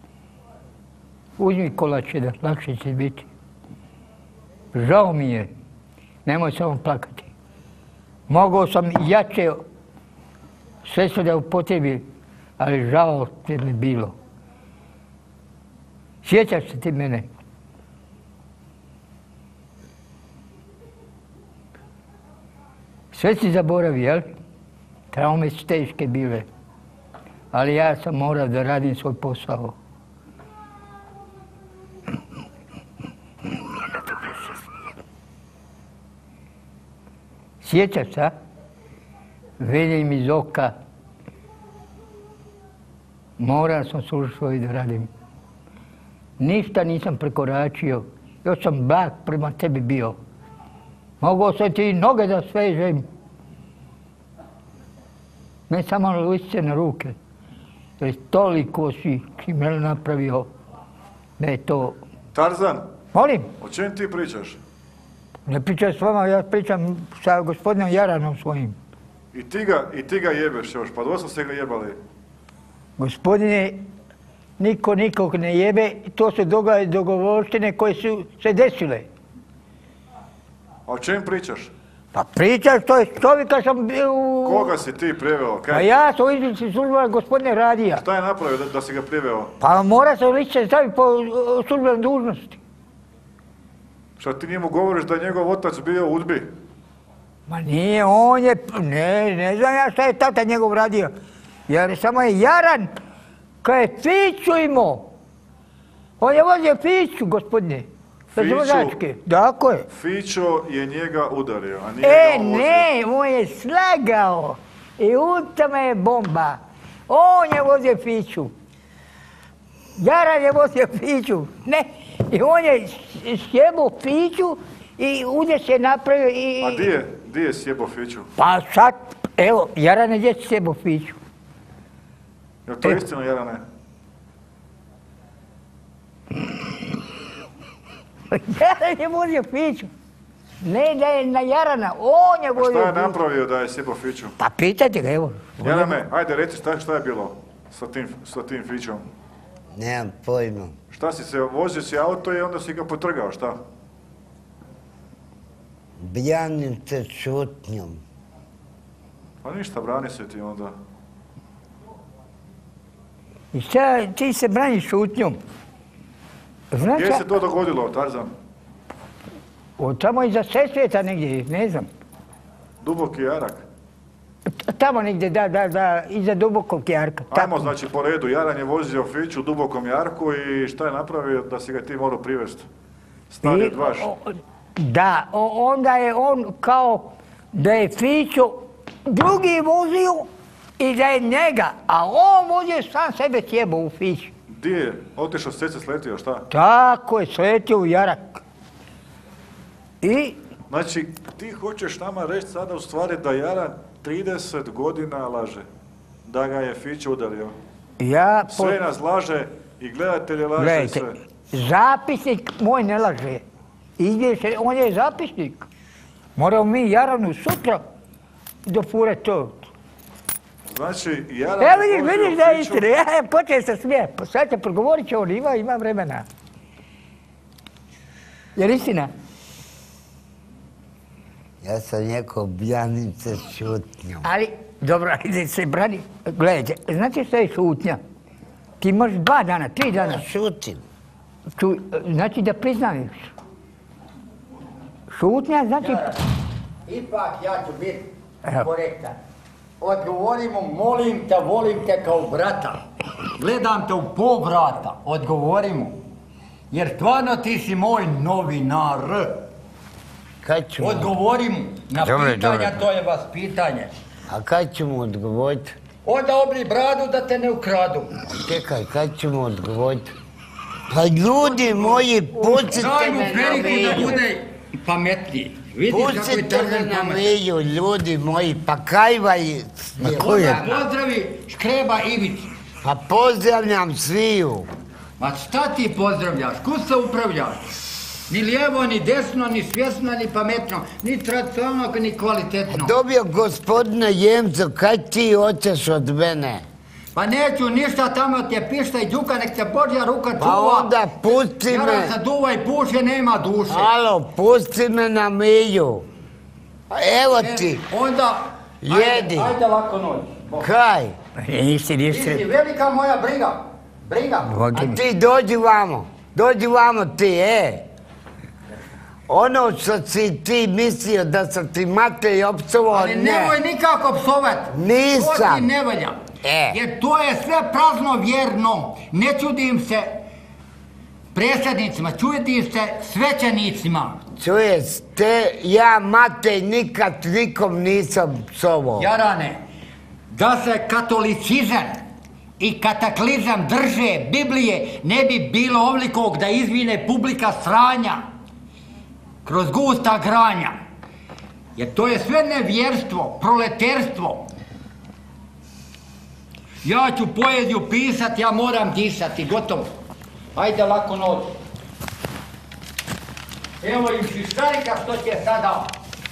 S2: Uzmi kolače da lakše će biti. Žao mi je, nemoj samo plakati. Mogao sam jače sve su da upotrebi, ali žao te mi bilo. Sjećaš se ti mene? Sve si zaboravio, jel? Traume su teške bile, ali ja sam morao da radim svoj posao. Sjećaš se, a? Vede mi iz oka. Morao sam služiti svoje da radim. Ništa nisam prekoračio. Još sam blag prema tebi bio. Mogao sam ti noge da svežem. Ne samo na lice, na ruke. Jer toliko si kriminal napravio da je to...
S3: Tarzan,
S2: Molim,
S3: o čem ti pričaš?
S8: Ne pričam s vama, ja pričam sa gospodinom Jaranom svojim.
S3: I ti ga, i ti ga jebeš još, pa dosta ste ga jebali.
S8: Gospodine, niko nikog ne jebe, to su dogovorštine koje su se desile.
S3: A o čem pričaš?
S8: Pa pričaš, to je čovjeka sam bio u...
S3: Koga si ti priveo?
S8: Pa ja sam u izlični služba gospodine Radija.
S3: Šta je napravio da, da si ga priveo?
S8: Pa mora se lice staviti po službenoj dužnosti.
S3: Šta ti njemu govoriš da je njegov otac bio u udbi?
S8: Ma nije, on je, ne, ne znam ja šta je tata njegov radio. Jer samo je Jaran, kada je Fiću imao. On je vozio Fiću, gospodine.
S3: Fiću?
S8: Tako je.
S3: Fićo je njega udario, a nije
S8: E,
S3: ga on vozio.
S8: ne, on je slagao. I u tome je bomba. On je vozio Fiću. Jaran je vozio Fiću. Ne, i on je sjebao Fiću i udje se napravio i...
S3: A di je, di je sjebao Fiću?
S8: Pa sad, evo, Jaran je gdje sjebao Fiću.
S3: Je to
S8: E.
S3: istina, Jarane?
S8: Jaran je vozio Fiću. Ne da je na Jarana, on je
S3: A
S8: vozio
S3: šta je
S8: Fiću.
S3: napravio da je sjebao Fiću?
S8: Pa pitajte ga, evo.
S3: Jarane, ajde reci šta, šta je bilo sa tim, sa tim Fićom?
S1: Nemam pojma.
S3: Šta si se, vozio si auto i onda si ga potrgao, šta?
S1: Branim se šutnjom.
S3: Pa ništa, brani se ti onda.
S8: I šta ti se braniš šutnjom? Znaš
S3: Gdje
S8: šta?
S3: se to dogodilo, Tarzan?
S8: Od tamo iza Sesveta negdje, ne znam.
S3: Duboki jarak.
S8: T- Tamo negdje, da, da, da, iza Dubokog jarka.
S3: Ajmo,
S8: Tako.
S3: znači, po redu. Jaran je vozio Fiću u Dubokom jarku i šta je napravio da si ga ti morao privesti? Stari
S8: I,
S3: odvaš.
S8: o- o- Da, o- onda je on kao da je Fićo drugi vozio i da je njega, a on vozio sam sebe sjebao u Fiću.
S3: Di je? Otišao s ceste, sletio, šta?
S8: Tako je, sletio u jarak. I
S3: Znači, ti hoćeš nama reći sada u stvari da Jaran trideset godina laže. Da ga je Fićo udario.
S8: ja... po-
S3: Sve nas laže i gledatelje laže i
S8: Gledajte,
S3: sve.
S8: zapisnik moj ne laže. Izvješće, on je zapisnik. Moramo mi Jaranu sutra dofure to.
S3: Znači, Jaran
S8: Evo
S3: je
S8: vidiš,
S3: vozio
S8: vidiš da je
S3: Fiću-
S8: istina. Ja počeo se smije. Pa sad će progovorit će on, ima, ima vremena. Jer istina?
S1: Ja sam rekao branim se šutnjom.
S8: Ali, dobro, ajde se brani. Gledajte, znate šta je šutnja? Ti možeš dva dana, tri dana.
S1: Ja šutim.
S8: Tu, znači da priznaš. Šutnja znači...
S2: Ipak ja ću biti
S8: Evo.
S2: korektan. Odgovori mu, molim te, volim te kao brata. Gledam te u pol vrata, odgovori mu. Jer stvarno ti si moj novinar.
S1: Kad ću mu,
S2: Odgovori mu na
S1: Dobro,
S2: pitanja,
S1: dobro.
S2: to je vas pitanje.
S1: a kad ću mu odgovoriti?
S2: Onda obri bradu da te ne ukradu.
S1: Čekaj, kad ću mu odgovoriti? Pa ljudi moji, pustite
S2: Daj mu
S1: me na
S2: priliku da
S1: milju.
S2: bude pametniji. Vidiš kako je
S1: Pustite me
S2: Tarzan
S1: na
S2: pametan.
S1: milju, ljudi moji, pa kajva i...
S2: Onda pozdravi Škreba Ivić.
S1: Pa pozdravljam sviju.
S2: Ma šta ti pozdravljaš? Kud se upravljaš? Ni lijevo, ni desno, ni svjesno, ni pametno, ni tradicionalno, ni kvalitetno.
S1: Dobio gospodine Jemco, kad ti hoćeš od mene?
S2: Pa neću ništa, tamo te pišta i đuka, nek te Božja ruka čuva.
S1: Pa onda pusti
S2: Jaran
S1: me.
S2: se duva i puše, nema duše.
S1: Alo, pusti me na milju. Evo ti,
S2: E, Onda,
S1: Jedi.
S2: ajde, ajde lako noć. Bog.
S1: kaj?
S8: Nisi,
S2: Ti si
S8: nisi.
S2: velika moja briga. Briga.
S1: A ti dođi vamo, dođi vamo ti, e. Ono što si ti mislio da sam ti mate i opsovao,
S2: Ali
S1: ne.
S2: nemoj nikako psovat.
S1: Nisam.
S2: To ti ne valja.
S1: E.
S2: Jer to je sve prazno vjerno. Ne čudim se predsjednicima, čudim se svećenicima.
S1: Čuješ, te, ja mate nikad nikom nisam psovao.
S2: Jarane, da se katolicizam i kataklizam drže Biblije, ne bi bilo ovlikog da izvine publika sranja kroz gusta granja. Jer to je sve nevjerstvo, proleterstvo. Ja ću poeziju pisat, ja moram disati, gotovo. Ajde lako noć. Evo i Šišarika što će sada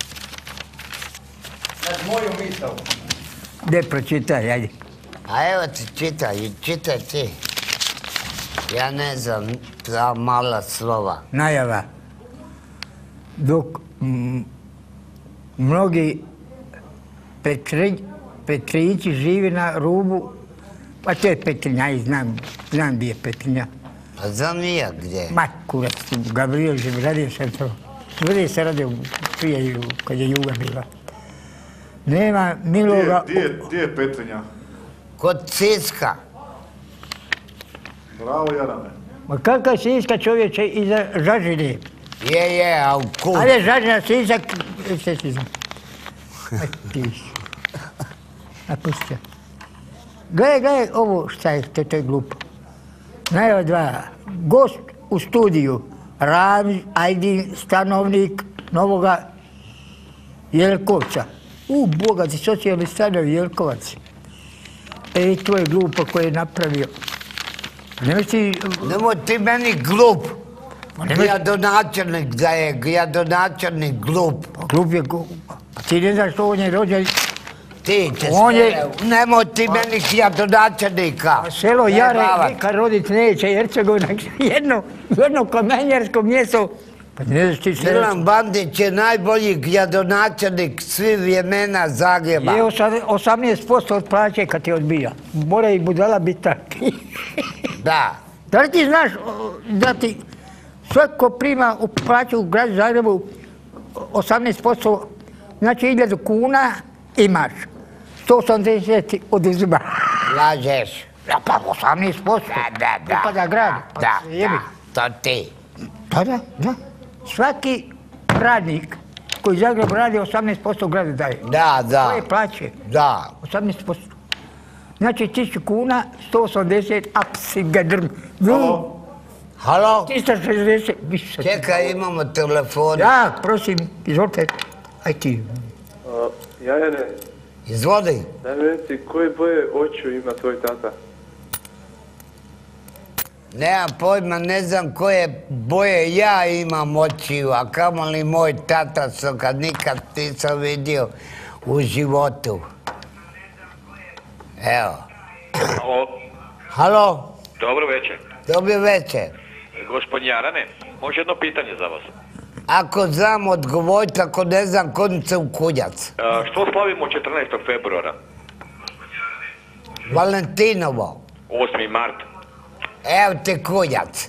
S2: nad moju misao.
S8: Gdje pročitaj, ajde.
S1: A evo ti čitaj, čitaj ti. Ja ne znam ta mala slova.
S8: Najava. Dok m, mnogi Petri, Petrići živi na rubu, pa to je Petrinja, i znam, znam gdje je Petrinja.
S1: Pa znam i ja gdje.
S8: Ma, kurac, Gabriel živi, radio sam to. Sve se radio prije, kad je Juga bila. Nema Miloga...
S3: Gdje, gdje, gdje je Petrinja?
S1: Kod Siska.
S3: Bravo, Jarane.
S8: Ma kakav Siska čovječe iza Žažine?
S1: Je, je, a u kud?
S8: Ajde Žažina, Sisak, sve si znam. Aj ti. Napustio. Gledaj, gledaj ovo šta je, to, to je glupo. Najava dva. Gost u studiju. Ramiz Ajdin, stanovnik Novoga Jelkovca. U, Boga ti, socijalni stanovi Jelkovac. E, to je glupo koje je napravio. Nemoj ti...
S1: Nemoj ti meni glup. Gradonačelnik da je, gradonačelnik glup.
S8: Glup je glup. Ti ne znaš što on je rođen.
S1: Ti će
S8: On je-
S1: sve, nemoj ti meni gradonačelnika.
S8: Selo Jare,
S1: Zajebavat.
S8: nikad rodit neće, Hercegovina, jedno, jedno kamenjarsko mjesto. Pa ne znaš ti sve.
S1: Milan Bandić je najbolji gradonačelnik svih vremena Zagreba.
S8: Je osa- osamnaest posto od plaće kad te odbija. Mora i budala biti tak.
S1: Da.
S8: Da li ti znaš o, da ti svako prima u plaću u gradu Zagrebu osamnaest posto, znači hiljadu kuna imaš. sto osamdeset oduzima.
S1: Lažeš.
S8: Ja pa osamnaest posto.
S1: Da, da, da.
S8: Pripada gradu. Pa
S1: Da,
S8: se jebi.
S1: da, to ti.
S8: Da, da, da. Svaki radnik koji Zagreb radi osamnaest posto gradu daje.
S1: Da, da.
S8: Koje plaće?
S1: Da.
S8: osamnaest posto. Znači tisuću kuna, sto osamdeset, apsi ga drm.
S3: Halo?
S1: Halo?
S8: tristo šezdeset, više.
S1: Čekaj, imamo telefon.
S8: Ja, prosim, izvolite. Aj ti.
S5: Jarane,
S1: Izvodi.
S5: daj mi reci koje boje očiju ima tvoj tata?
S1: Nemam pojma, ne znam koje boje ja imam očiju, a kamoli moj tata što ga nikad nisam vidio u životu. Evo.
S9: Alo,
S1: Halo?
S9: dobro večer.
S1: Dobri večer.
S9: Gospodin Jarane, može jedno pitanje za vas.
S1: Ako znam odgovoriti, ako ne znam, kodim se u kuljac.
S9: E, što slavimo četrnaestog februara?
S1: Valentinovo.
S9: osmi mart.
S1: Evo te kuljac.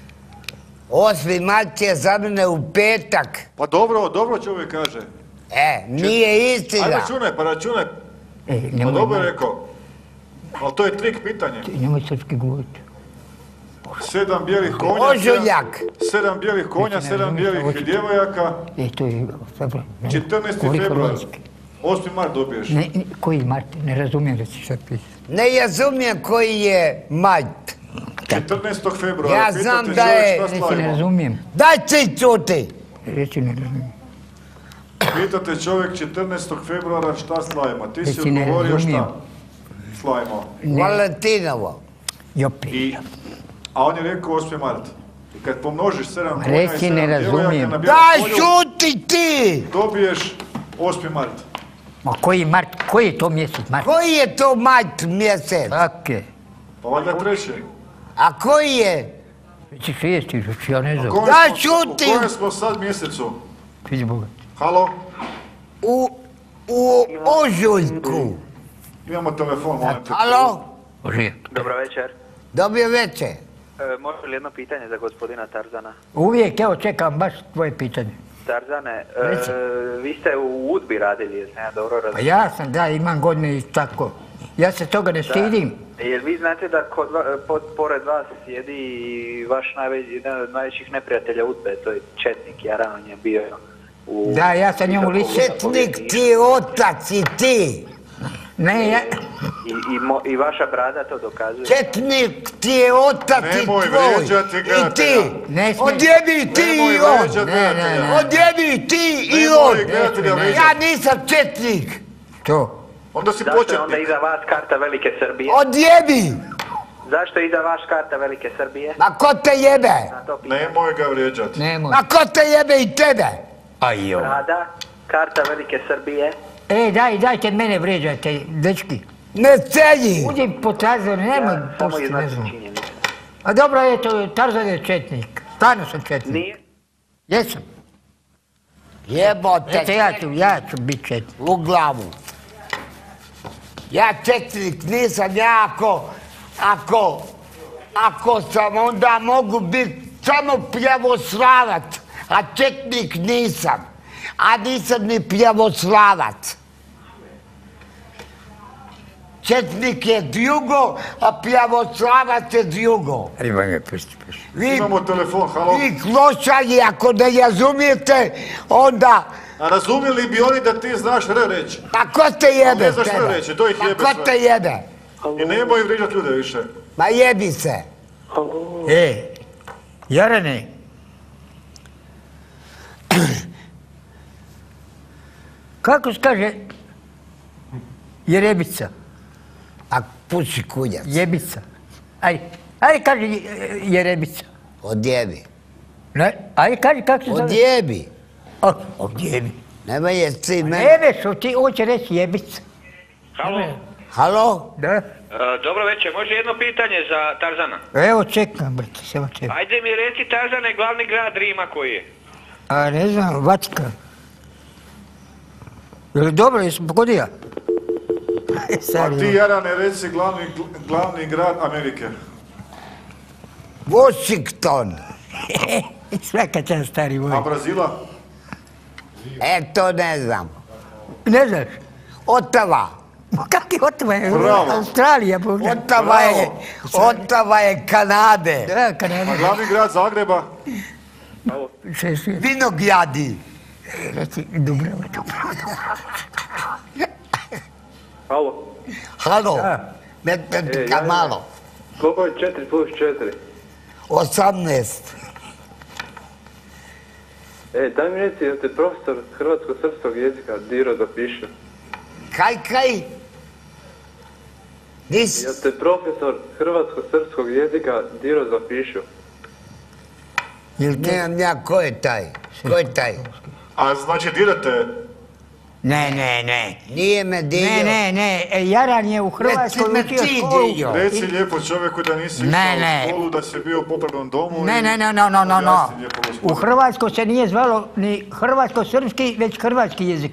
S1: osmi mart je za mene u petak.
S3: Pa dobro, dobro čovjek kaže.
S1: E, nije istina.
S3: Ajde računaj, pa računaj.
S8: E,
S3: Pa
S8: nemoj,
S3: dobro je rekao. Ali to je trik pitanje.
S8: nemoj srpski govoriti.
S3: Sedam bijelih konja,
S1: Ožuljak.
S3: sedam, sedam bijelih konja,
S8: Mislim, ne
S3: sedam
S8: razumijem
S3: bijelih
S8: šta hoću.
S3: djevojaka.
S8: E, to je februar. ne.
S3: četrnaesti
S8: Govori
S3: februar.
S8: hrvatski.
S3: osmi mart dobiješ.
S8: Ne, ne, koji Mart? Ne razumijem da si šta pisao.
S1: Ne razumijem koji je mart.
S3: četrnaestog februara.
S1: Ja
S3: pitate
S1: znam da
S3: čovjek
S1: je-
S3: šta
S8: Reci, ne
S3: slavimo.
S8: razumijem.
S1: Daj ti čuti.
S8: Reci, ne razumijem.
S3: Pitate čovjek četrnaestog februara šta slavimo. Ti si
S8: Reci, ne
S3: odgovorio
S8: razumijem.
S3: šta slavimo.
S1: Valentinovo.
S8: Jopi.
S3: I, a on je rekao osmi mart. I kad pomnožiš sedam konja i
S8: Reci,
S3: sedam
S8: ne
S3: djevojaka
S8: razumijem.
S3: na bijelom
S1: Daj
S3: polju,
S1: šuti ti!
S3: dobiješ osmi mart.
S8: Ma koji Mart? Koji je to mjesec Mart?
S1: Koji je to mart mjesec?
S8: Tako je.
S3: Pa valjda treći.
S1: A koji je?
S8: Reci šesti, znači ja ne znam.
S3: Kojem
S1: Daj
S3: smo-
S1: šuti!
S3: U kojem smo sad mjesecu?
S8: Vidi Boga.
S3: Halo?
S1: U, u ožujku.
S3: Imamo telefon, molim te.
S1: Halo?
S8: Bože.
S7: Dobro večer.
S1: Dobio večer.
S7: E, može li jedno pitanje za gospodina Tarzana?
S8: Uvijek, evo, čekam baš tvoje pitanje.
S7: Tarzane, e,
S8: Reci.
S7: vi ste u Udbi radili, jesam ja dobro
S8: Pa
S7: razumijem?
S8: ja sam, da, imam godine i tako. Ja se toga ne stidim.
S7: Jer vi znate da kod, va- pod, pored vas sjedi i vaš najveći, jedan od najvećih neprijatelja Udbe, to je Četnik, Jaran, on je bio u...
S8: Da, ja sam njemu lično.
S1: Četnik ti je otac i ti.
S8: Ne, ja...
S7: I, i, mo, I vaša brada to dokazuje.
S1: Četnik ti je otac i
S3: Nemoj
S1: tvoj.
S3: vrijeđati
S1: I
S3: gledatelja.
S1: ti.
S8: Ne smije.
S1: Odjebi ti
S3: Nemoj
S1: i on.
S3: vrijeđati
S8: Ne, ne,
S3: gledatelja.
S8: ne.
S1: Odjebi ti i
S3: Nemoj
S1: on.
S3: gledatelja
S8: Ne, ne.
S3: vrijeđati.
S1: Ja nisam četnik.
S8: To.
S3: Onda si
S7: Zašto je onda
S3: početnik.
S7: iza vas karta Velike Srbije?
S1: Odjebi.
S7: Zašto iza vaš karta Velike Srbije?
S1: Ma ko te jebe?
S3: Nemoj ga vrijeđati.
S8: Nemoj.
S1: Ma ko te jebe i tebe?
S8: Ajo.
S7: Rada, karta Velike Srbije.
S8: E, daj, dajte mene vrijeđajte, dečki.
S1: Ne celji!
S8: Uđi po Tarzanu, nemoj
S7: Ja samo
S8: pusti, ne
S7: iznosim
S8: znam.
S7: činjenice.
S8: A dobro, eto, Tarzan je četnik. Stvarno sam četnik.
S7: Nije?
S8: Jesam.
S1: Jebote.
S8: Eto, ja ću, ja ću biti četnik.
S1: U glavu. Ja četnik nisam, ja ako, ako, ako sam, onda mogu biti samo pljevoslavac, a četnik nisam. A nisam ni pljevoslavac. Četnik je drugo, a pljevoslavac je drugo.
S8: Riba me pusti, pusti.
S1: Vi,
S3: Imamo telefon, halo.
S1: vi klošari, ako ne razumijete, onda...
S3: A razumjeli bi oni da ti znaš re reći.
S1: Pa ko te jebe?
S3: Ne znaš
S1: tebe?
S3: šta reći, to ih jebe
S1: Pa ko
S3: sve.
S1: te jebe?
S3: I nemoj vrijeđati ljude više.
S1: Ma jebi se.
S8: E, Jarane. Kako se kaže jerebica?
S1: A puši kunjac.
S8: Jebica. Ajde, ajde kaži je- jerebica.
S1: Odjebi.
S8: Ne, ajde kaži kako se zove.
S1: Odjebi.
S8: O, odjebi.
S1: Nemoj je ti mene.
S8: Jebeš, o ti hoće reći jebica.
S9: Halo, e,
S1: Halo?
S8: Da?
S9: dobro večer, može jedno pitanje za Tarzana?
S8: Evo čekam, brate, samo čekam.
S9: Ajde mi reci Tarzane, glavni grad Rima koji je?
S8: A ne znam, Vatikan. Je li dobro, jesam pogodio?
S3: A ti, Jarane, reci glavni, glavni grad Amerike.
S1: Washington.
S8: Svaka čast, stari moj.
S3: A Brazila?
S1: E, to ne znam.
S8: Ne znaš?
S1: Otava.
S8: Kak je Otava?
S3: Bravo.
S8: Australija, Boga.
S1: Otava je, Otava je Kanade.
S8: Da, Kanada.
S3: A glavni grad Zagreba?
S8: Še sve.
S1: Vinogradi.
S8: Reci, Dubrava, Dubrava.
S4: Halo,
S1: Halo.
S8: Da.
S1: Med, med,
S4: E,
S1: ka
S4: ja, ja.
S1: malo.
S4: koliko je četiri plus četiri?
S1: osamnaest.
S4: E, daj mi reci, jel te profesor hrvatsko-srpskog jezika Diro zapišao?
S1: Kaj, kaj? Nis,
S4: Jel te profesor hrvatsko-srpskog jezika Diro zapišao?
S8: Jel te?
S1: nemam ja, ko je taj? Ko je taj?
S3: A znači dirate?
S8: Ne, ne, ne.
S1: Nije me dio.
S8: Ne, ne, ne. E, Jaran je u Hrvatskoj
S1: me
S8: učio
S1: ti
S8: školu.
S1: dio.
S3: Reci lijepo čovjeku da nisi
S8: Ne,
S3: išao
S8: ne.
S3: u školu, da si bio u popravnom domu.
S8: Ne,
S3: i
S8: ne, ne, no, no, no, no.
S3: objasni lijepo gospodinu.
S8: U Hrvatskoj se nije zvalo ni hrvatsko-srpski, već hrvatski jezik.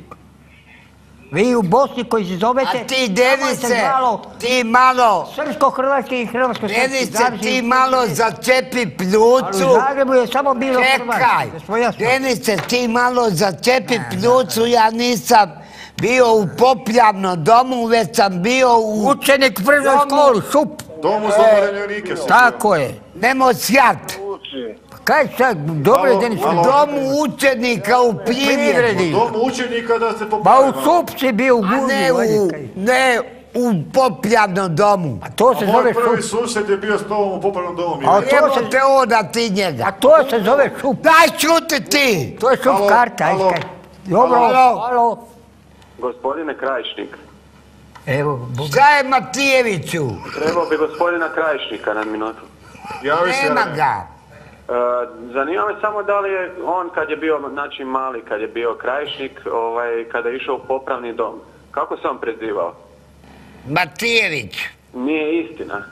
S8: Vi u Bosni koji se zovete...
S1: A ti
S8: tamo se
S1: device,
S8: zvalo
S1: ti malo,
S8: Srpsko-hrvatski i hrvatsko-srpski.
S1: device,
S8: zavisi-
S1: ti malo začepi
S8: Ali u
S1: pljucu.
S8: Zagrebu je samo bilo
S1: Čekaj,
S8: hrvatski. Da smo jasno.
S1: Denice, ti malo začepi pljucu, ja nisam bio u poplavnom domu, već sam bio u...
S8: Učenik u prvoj
S1: Domu.
S8: školi, šup.
S3: Domu za umirovljenike si
S8: Tako je.
S1: Nemoj sjat.
S8: Kaj sad, dobro je
S3: Alo,
S8: Denis.
S3: alo.
S1: Domu učenika u Privredu.
S8: Privredi.
S3: bio. Dom učenika da se
S8: Ba
S3: popravi.
S8: u šup si bio u
S1: A ne
S8: Gurbi.
S1: u, ne u poplavnom domu.
S8: A to se
S3: Moj
S8: zove
S3: prvi
S8: šup.
S3: susjed je bio s tobom u popravnom domu.
S8: A
S3: Mile.
S8: to
S1: Evo
S8: se-
S1: te onda ti njega.
S8: A to se zove šup.
S1: Daj čuti ti.
S8: To je šup
S3: Alo,
S8: karta.
S3: alo.
S8: Ajde, dobro,
S1: Alo.
S8: alo.
S4: Gospodine Krajišnik,
S8: Evo, Bog.
S1: Šta je Matijeviću?
S4: trebao bi gospodina Krajišnika na minutu.
S3: Javi se,
S1: Nema
S3: Jarane.
S1: ga.
S4: E, zanima me samo da li je on kad je bio, znači mali, kad je bio Krajišnik, ovaj, kada je išao u popravni dom, kako se on prezivao?
S1: Matijević.
S4: Nije istina.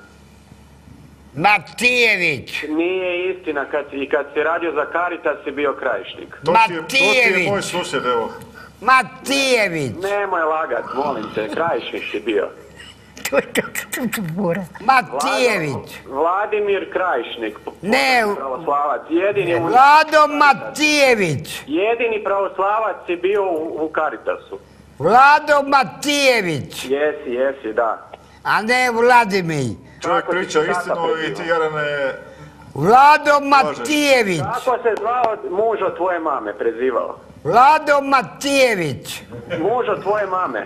S1: Matijević.
S4: Nije istina, kad, i kad si radio za Caritas si bio Krajišnik.
S3: To ti je, to ti je
S1: Matijević.
S3: moj susjed, evo.
S1: Matijević.
S4: Nemoj lagat, molim te, Krajišnik si bio.
S8: To je to, to, to, mora.
S1: Matijević.
S4: Vladimir Krajišnik,
S1: Ne,
S4: pravoslavac, jedini, u-
S1: Vlado Matijević.
S4: jedini pravoslavac si bio u, u Caritasu.
S1: Vlado Matijević.
S4: Jesi, jesi, da.
S1: A ne Vladimir.
S3: Čovjek
S4: Kako ti
S3: priča
S4: tata
S3: istinu i ti,
S4: prezivao?
S3: Jarane,
S1: Vlado Matijević.
S4: Kako se zvao muž od tvoje mame, prezivao?
S1: Vlado Matijević.
S4: Muž od tvoje mame.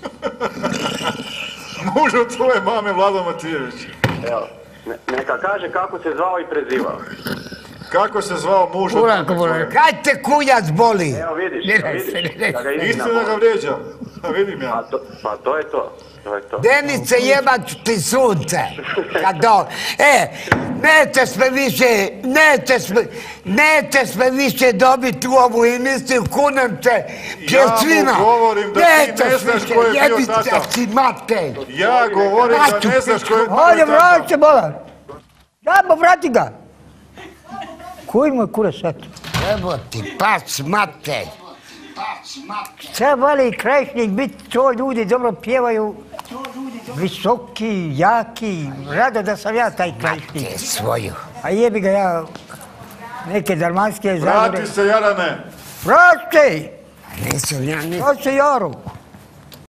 S3: muž od tvoje mame Vlado Matijević.
S4: Evo, ne- neka kaže kako se zvao i prezivao.
S3: Kako se zvao muž od
S8: Uranko
S3: mame
S8: boli.
S3: tvoje?
S1: Kad te kunjac boli?
S4: Evo vidiš,
S8: Ne, ne,
S4: vidiš,
S8: ne, ne.
S4: da ga istina
S3: Istina ga
S4: boli.
S3: vrijeđa. A vidim
S4: Pa
S3: ja.
S4: to, pa to je to, to je to.
S1: Denice, jebat ću ti sunce. Kad do... E, nećeš me više, nećeš me, nećeš me više dobiti u ovu emisiju, kunem te, pjesvina.
S3: Ja mu govorim da ti ne znaš ko je bio tata.
S1: Jebite si mater.
S3: Ja govorim da ne znaš ko je
S8: Ajde,
S3: bio
S8: vrati
S3: tata.
S8: se, bola. Dajmo, vrati ga. Koji mu je kurac sad?
S1: Evo ti, pas mater.
S8: Šta vali Krajišnik biti, to ljudi dobro pjevaju, visoki, jaki, rado da sam ja taj Krajišnik.
S1: Te svoju.
S8: A jebi ga ja, neke dalmanske zagore.
S3: Vrati se, Jarane.
S8: Vrati!
S1: Nisam ja ni...
S8: To se Jaru.